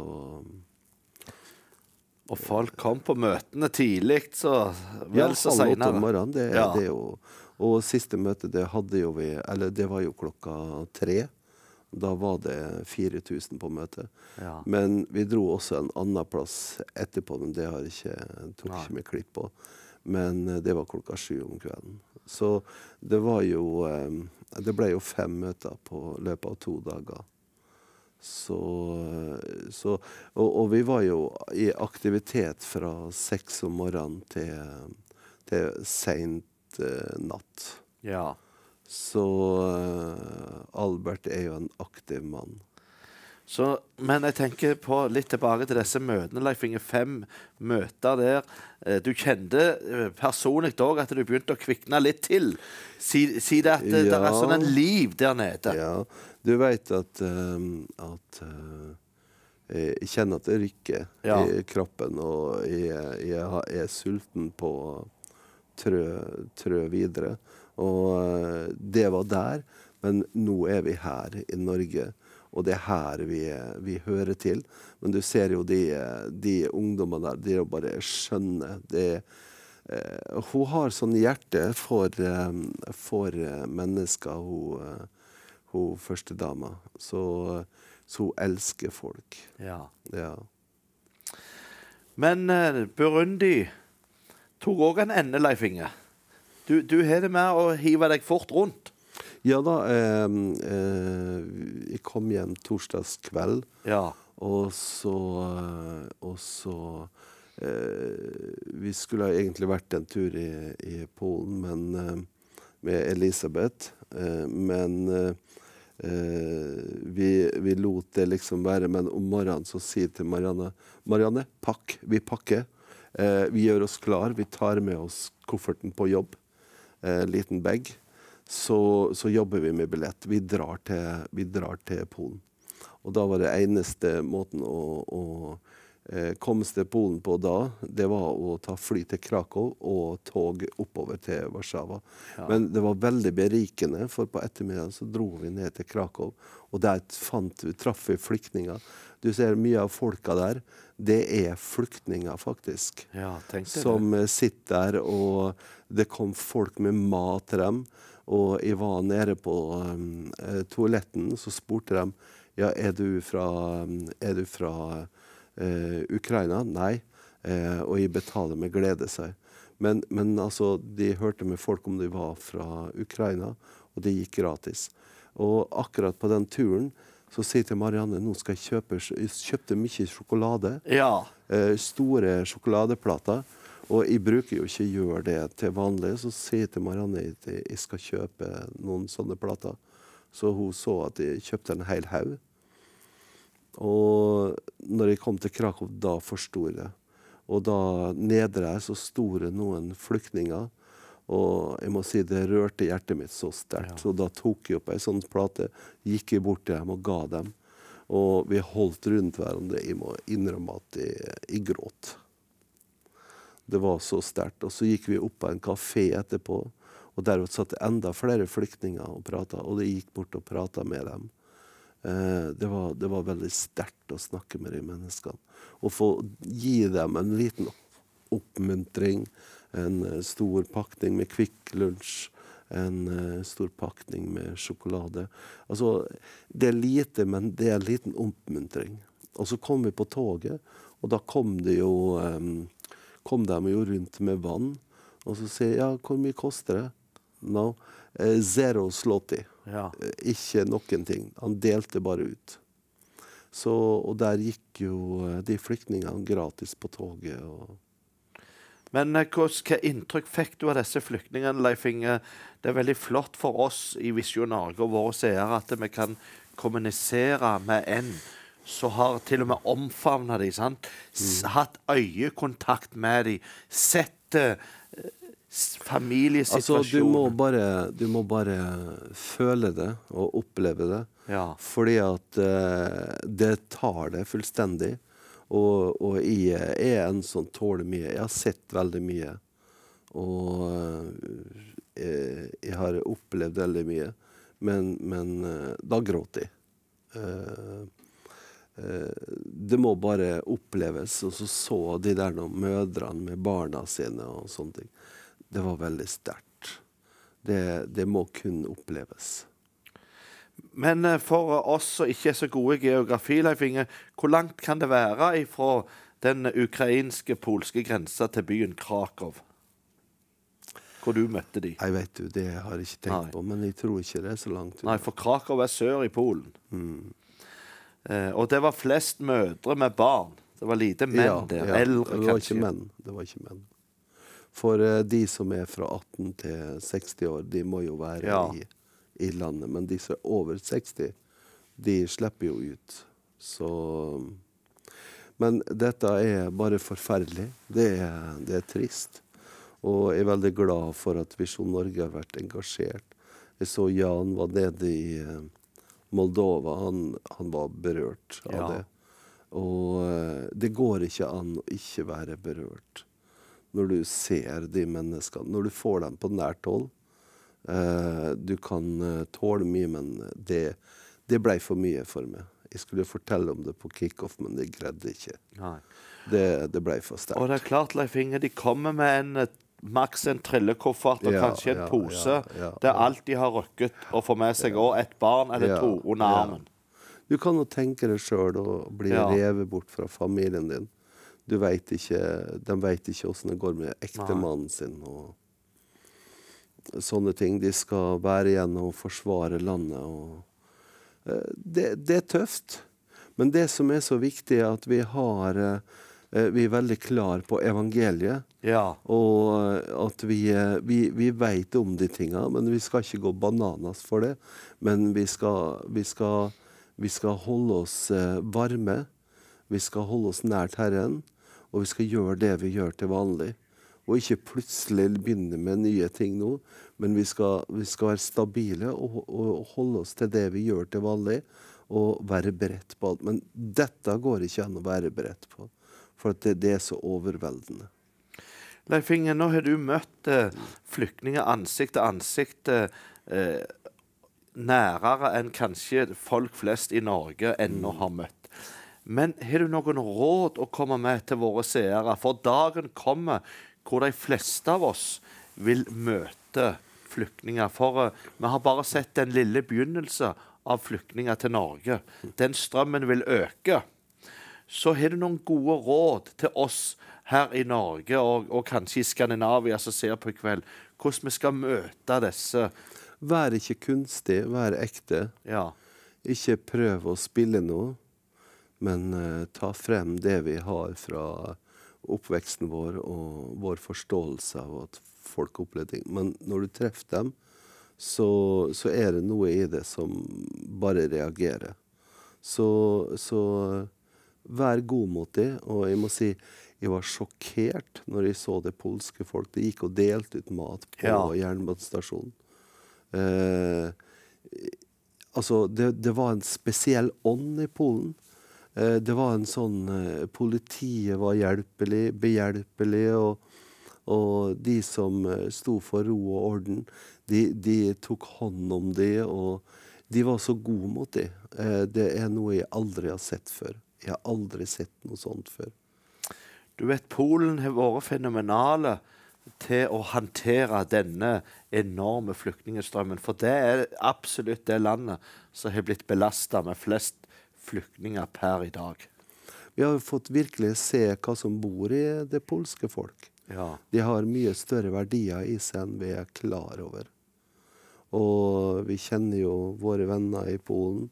Og folk kom på møtene tidlig, så vel ja, så halv åtte senere. om morgenen, det, Ja. det er jo... Og siste møte, det hadde jo vi, eller det var jo klokka tre. Da var det fire tusen på møtet. Ja. Men vi dro også en annen plass etterpå, men det har jeg ikke, tok Nei. ikke med klipp på. Men eh, det var klokka sju om kvelden. Så det var jo, eh, det ble jo fem møter på løpet av to dager. Så, så og, og vi var jo i aktivitet fra seks om morgenen til, til sent eh, natt. Ja. Så uh, Albert er jo en aktiv mann. Så, men jeg tenker på litt tilbake til disse møtene, Leif Inge, fem møter der. Eh, Du kjente eh, personlig dog at du begynte å kvikne litt til. Si, si det at det, det er Ja. sånn en liv der nede. Ja, du vet at, um, at uh, jeg kjenner at det rykker Ja. i kroppen, og jeg, jeg, har- jeg er sulten på å trø, trø videre. Og uh, det var der, men nå er vi her i Norge, og det er her vi, vi hører til. Men du ser jo de, de ungdommene der, de er jo bare skjønne. Det, uh, hun har sånn hjerte for, um, for uh, mennesker, hun, uh, hun første dama. Så, så hun elsker folk. Ja. Ja. Men uh, Burundi tok også en ende, Leif Inge. Du, du har det med å hive deg fort rundt. Ja da, eh, eh, jeg kom hjem torsdagskveld, ja. og så, og så eh, vi skulle egentlig vært en tur i, i Polen, men, eh, med Elisabeth, eh, men eh, vi, vi lot det liksom være, men om morgenen så sier til Marianne, Marianne, pakk, vi pakker, eh, vi gjør oss klar, vi tar med oss kofferten på jobb, eh, liten bag, Så, så jobber vi med billett. Vi drar, til, vi drar til Polen. Og da var det eneste måten å, å eh, komme til Polen på da, det var å ta fly til Krakow og tog oppover til Warszawa. Ja. Men det var veldig berikende, for på ettermiddagen så dro vi ned til Krakow, og der fant vi, traff vi flyktninger. Du ser mye av folka der, det er flyktninger faktisk, ja, som det. Sitter der, og det kom folk med mat til dem. Og jeg var nede på um, toaletten, så spurte de, ja, er du fra, er du fra uh, Ukraina? Nei. Uh, og jeg betaler med glede seg. Men, men altså, de hørte med folk om de var fra Ukraina, og det gikk gratis. Og akkurat på den turen, så sier til Marianne, nå skal jeg kjøpe, jeg kjøpte mye sjokolade. Ja. Uh, store sjokoladeplater. Og jeg bruker jo ikke gjøre det til vanlig, så sier jeg til Marianne at jeg skal kjøpe noen sånne plater. Så hun så at jeg kjøpte en hel haug. Og når jeg kom til Krakow, da forstod jeg det. Og da nede der så sto det noen flyktninger, og jeg må si det rørte hjertet mitt så sterkt. Ja. Så da tok jeg opp en sånn plate, gikk jeg bort til dem og ga dem. Og vi holdt rundt hverandre, jeg må innrømme at jeg, jeg gråt. Det var så sterkt. Og så gikk vi opp på en kafé etterpå, og der satt enda flere flyktninger og pratet, og det gikk bort og pratet med dem. Eh, det, var, det var veldig sterkt å snakke med de menneskene. Og få gi dem en liten oppmuntring, en stor pakning med Kvikk Lunsj, en uh, stor pakning med sjokolade. Altså, det er lite, men det er en liten oppmuntring. Og så kom vi på toget, og da kom det jo... Um, kom de jo rundt med vann, og så sier jeg, ja, hvor mye koster det? No, eh, zero zloty. Ja. Eh, ikke noen ting. Han delte bare ut. Så, og der gikk jo de flyktningene gratis på toget. Og... Men eh, hva, hva inntrykk fikk du av disse flyktningene, Leif Inge? Det er veldig flott for oss i Visjon Norge og våre seere at vi kan kommunisere med en så har til og med omfavnet de, sant? S hatt øyekontakt med de, sett uh, familiesituasjonen. Altså, du må, bare, du må bare føle det og oppleve det, ja. Fordi at uh, det tar det fullstendig, og, og jeg er en som tåler mye. Jeg har sett veldig mye, og uh, jeg, jeg har opplevd veldig mye, men, men uh, da gråter jeg. Uh, Det må bare oppleves, og så så de der noen mødrene med barna sine og sånne ting. Det var veldig sterkt. Det, det må kun oppleves. Men for oss som ikke er så gode i geografi, Leif Inge, hvor langt kan det være fra den ukrainske-polske grensa til byen Krakow? Hvor du møtte de? Jeg vet du, det har jeg ikke tenkt Nei. på, men jeg tror ikke det er så langt. Nei, for Krakow er sør i Polen. Mm. Eh, og det var flest mødre med barn. Det var lite menn ja, der. Ja, Eldre, det var kanskje. Ikke menn. Det var ikke menn. For uh, de som er fra atten til seksti år, de må jo være ja. i, i landet. Men de som er over seksti, de slipper jo ut. Så... Men dette er bare forferdelig. Det er, det er trist. Og jeg er veldig glad for at Visjon Norge har vært engasjert. Jeg så Jan var nede i... Uh, Moldova, han, han var berørt av ja. det. Og uh, det går ikke an å ikke være berørt når du ser de menneskene, når du får dem på nært hold. Uh, du kan uh, tåle mye, men det, det ble for mye for meg. Jeg skulle fortelle om det på kick-off, men det greide ikke. Nei. Det, det ble for sterkt. Og det er klart, Leif Inge, de kommer med en... maks en trillekoffert og ja, kanskje en ja, pose. Ja, ja, det er alt de har røkket å få med seg, ja. og et barn eller ja, to under armen. Ja. Du kan jo tenke deg selv å bli ja. revet bort fra familien din. du vet ikke, de vet ikke hvordan det går med ektemannen sin og sånne ting. De skal være igjen og forsvare landet. Og det, det er tøft. Men det som er så viktig er at vi har vi er veldig klar på evangeliet. Ja. Og at vi, vi, vi vet om de tingene, men vi skal ikke gå bananas for det. Men vi skal, vi skal, vi skal holde oss varme. Vi skal holde oss nært Herren. Og vi skal gjøre det vi gjør til vanlig. Og ikke plutselig begynne med nye ting nå, men vi skal, vi skal være stabile og, og holde oss til det vi gjør til vanlig, og være beredt på alt. Men dette går ikke an å være beredt på, for at det, det er så overveldende. Leif Inge, nå har du møtt eh, flyktninger ansikt til ansikt, eh, nærere enn kanskje folk flest i Norge ennå har møtt. Men har du noen råd å komme med til våre seere? For dagen kommer hvor de fleste av oss vil møte flyktninger. For uh, vi har bare sett den lille begynnelse av flyktninger til Norge. Den strømmen vil øke. Så har du noen gode råd til oss her i Norge, og, og kanskje i Skandinavia som ser på i kveld, hvordan vi skal møte disse. Vær ikke kunstig, vær ekte. Ja. Ikke prøv å spille noe, men uh, ta frem det vi har fra oppveksten vår og vår forståelse av at folk opplever ting. Men når du treffer dem, så, så er det noe i det som bare reagerer. Så, så vær god mot det, og jeg må si, jeg var sjokkert når jeg så det polske folk. De gikk og delte ut mat på Ja. jernbanestasjonen. Eh, altså, det, det var en spesiell ånd i Polen. Det var en sånn, politiet var hjelpelig, behjelpelig, og, og de som sto for ro og orden, de, de tok hånd om de, og de var så gode mot de. Det er noe jeg aldri har sett før. Jeg har aldri sett noe sånt før. Du vet, Polen har vært fenomenale til å håndtere denne enorme flyktningstrømmen, for det er absolutt det landet som har blitt belastet med flest flyktninger per i dag. Vi har fått virkelig se hva som bor i det polske folk. Ja. De har mye større verdier i seg enn vi er klar over. Og vi kjenner jo våre venner i Polen.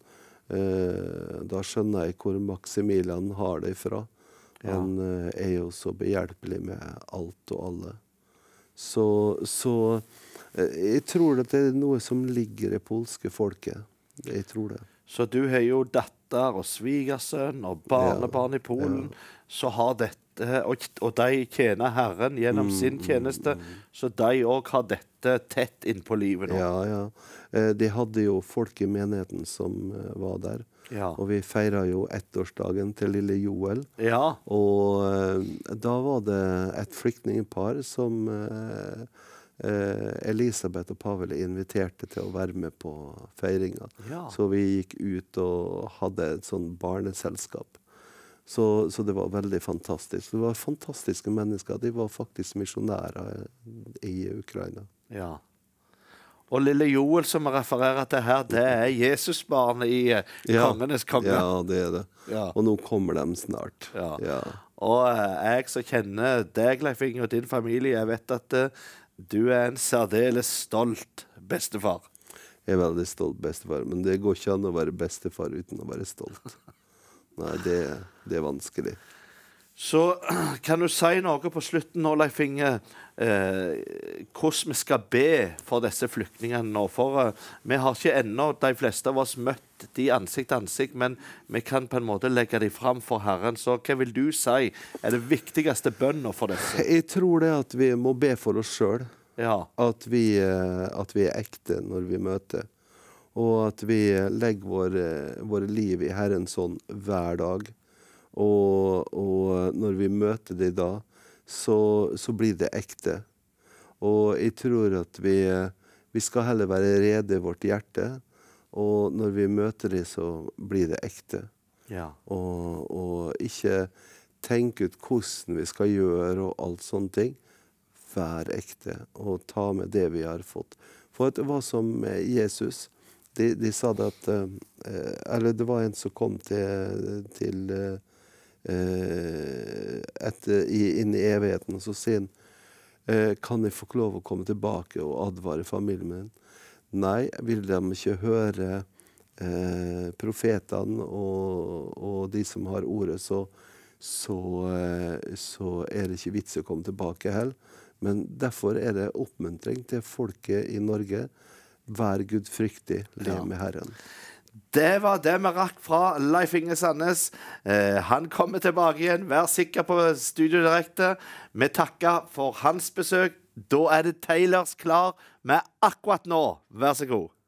Eh, da skjønner jeg hvor Maximilian har det fra. Han eh, er jo så behjelpelig med alt og alle. Så, så eh, jeg tror at det er noe som ligger i polske folket. Jeg tror det. Så du har jo datter og svigersønn og barnebarn i Polen, Ja. så har dette, og, og de tjener Herren gjennom Mm, sin tjeneste, så de også har dette tett inn på livet nå. Ja, ja. Eh, De hadde jo folk i menigheten som eh, var der. Ja. Og vi feiret jo ettårsdagen til lille Joel. Ja. Og eh, da var det et flyktningpar som eh, eh, Elisabeth og Pavel inviterte til å være med på feiringa. Ja. Så vi gikk ut og hadde et sånn barneselskap. Så, så det var veldig fantastisk. Det var fantastiske mennesker. De var faktisk misjonærer i Ukraina. Ja. Og lille Joel som vi refererer til her, det er Jesusbarnet i eh, Ja. kongenes konge. Ja, det er det. Ja. Og nå kommer de snart. Ja. Ja. Og eh, jeg som kjenner deg, Leif Inge, og din familie, jeg vet at eh, du er en særdeles stolt bestefar. Jeg er veldig stolt bestefar, men det går ikke an å være bestefar uten å være stolt. Nei, det, det er vanskelig. Så kan du si noe på slutten nå, Leif Inge, eh, hvordan vi skal be for disse flyktningene nå? For eh, vi har ikke ennå, de fleste av oss, møtt de ansikt til ansikt, men vi kan på en måte legge de fram for Herren. Så hva vil du si er det viktigste bønner for disse? Jeg tror det at vi må be for oss selv. Ja. At vi, eh, at vi er ekte når vi møter. Og at vi legger våre, våre liv i Herrens hånd hver dag. Og, og når vi møter dem da, så, så blir det ekte. Og jeg tror at vi, vi skal heller være rede i vårt hjerte. Og når vi møter dem, så blir det ekte. Ja. Og, og ikke tenke ut hvordan vi skal gjøre og alt sånne ting. Vær ekte og ta med det vi har fått. For det var som Jesus. De, de sa det at eh, Eller det var en som kom til, til eh, etter, i, inn i evigheten, og så sier han, eh, kan jeg få lov å komme tilbake og advare familien min? Nei, vil de ikke høre eh, profetene og, og de som har ordet, så, så, eh, så er det ikke vits å komme tilbake heller. Men derfor er det oppmuntring til folket i Norge. Vær gudfryktig, lev med Herren. Det var det vi rakk fra Leif Inge Sandnes. Eh, han kommer tilbake igjen. Vær sikker på Studio Direkte. Vi takker for hans besøk. Da er det Taylors klar med akkurat nå. Vær så god.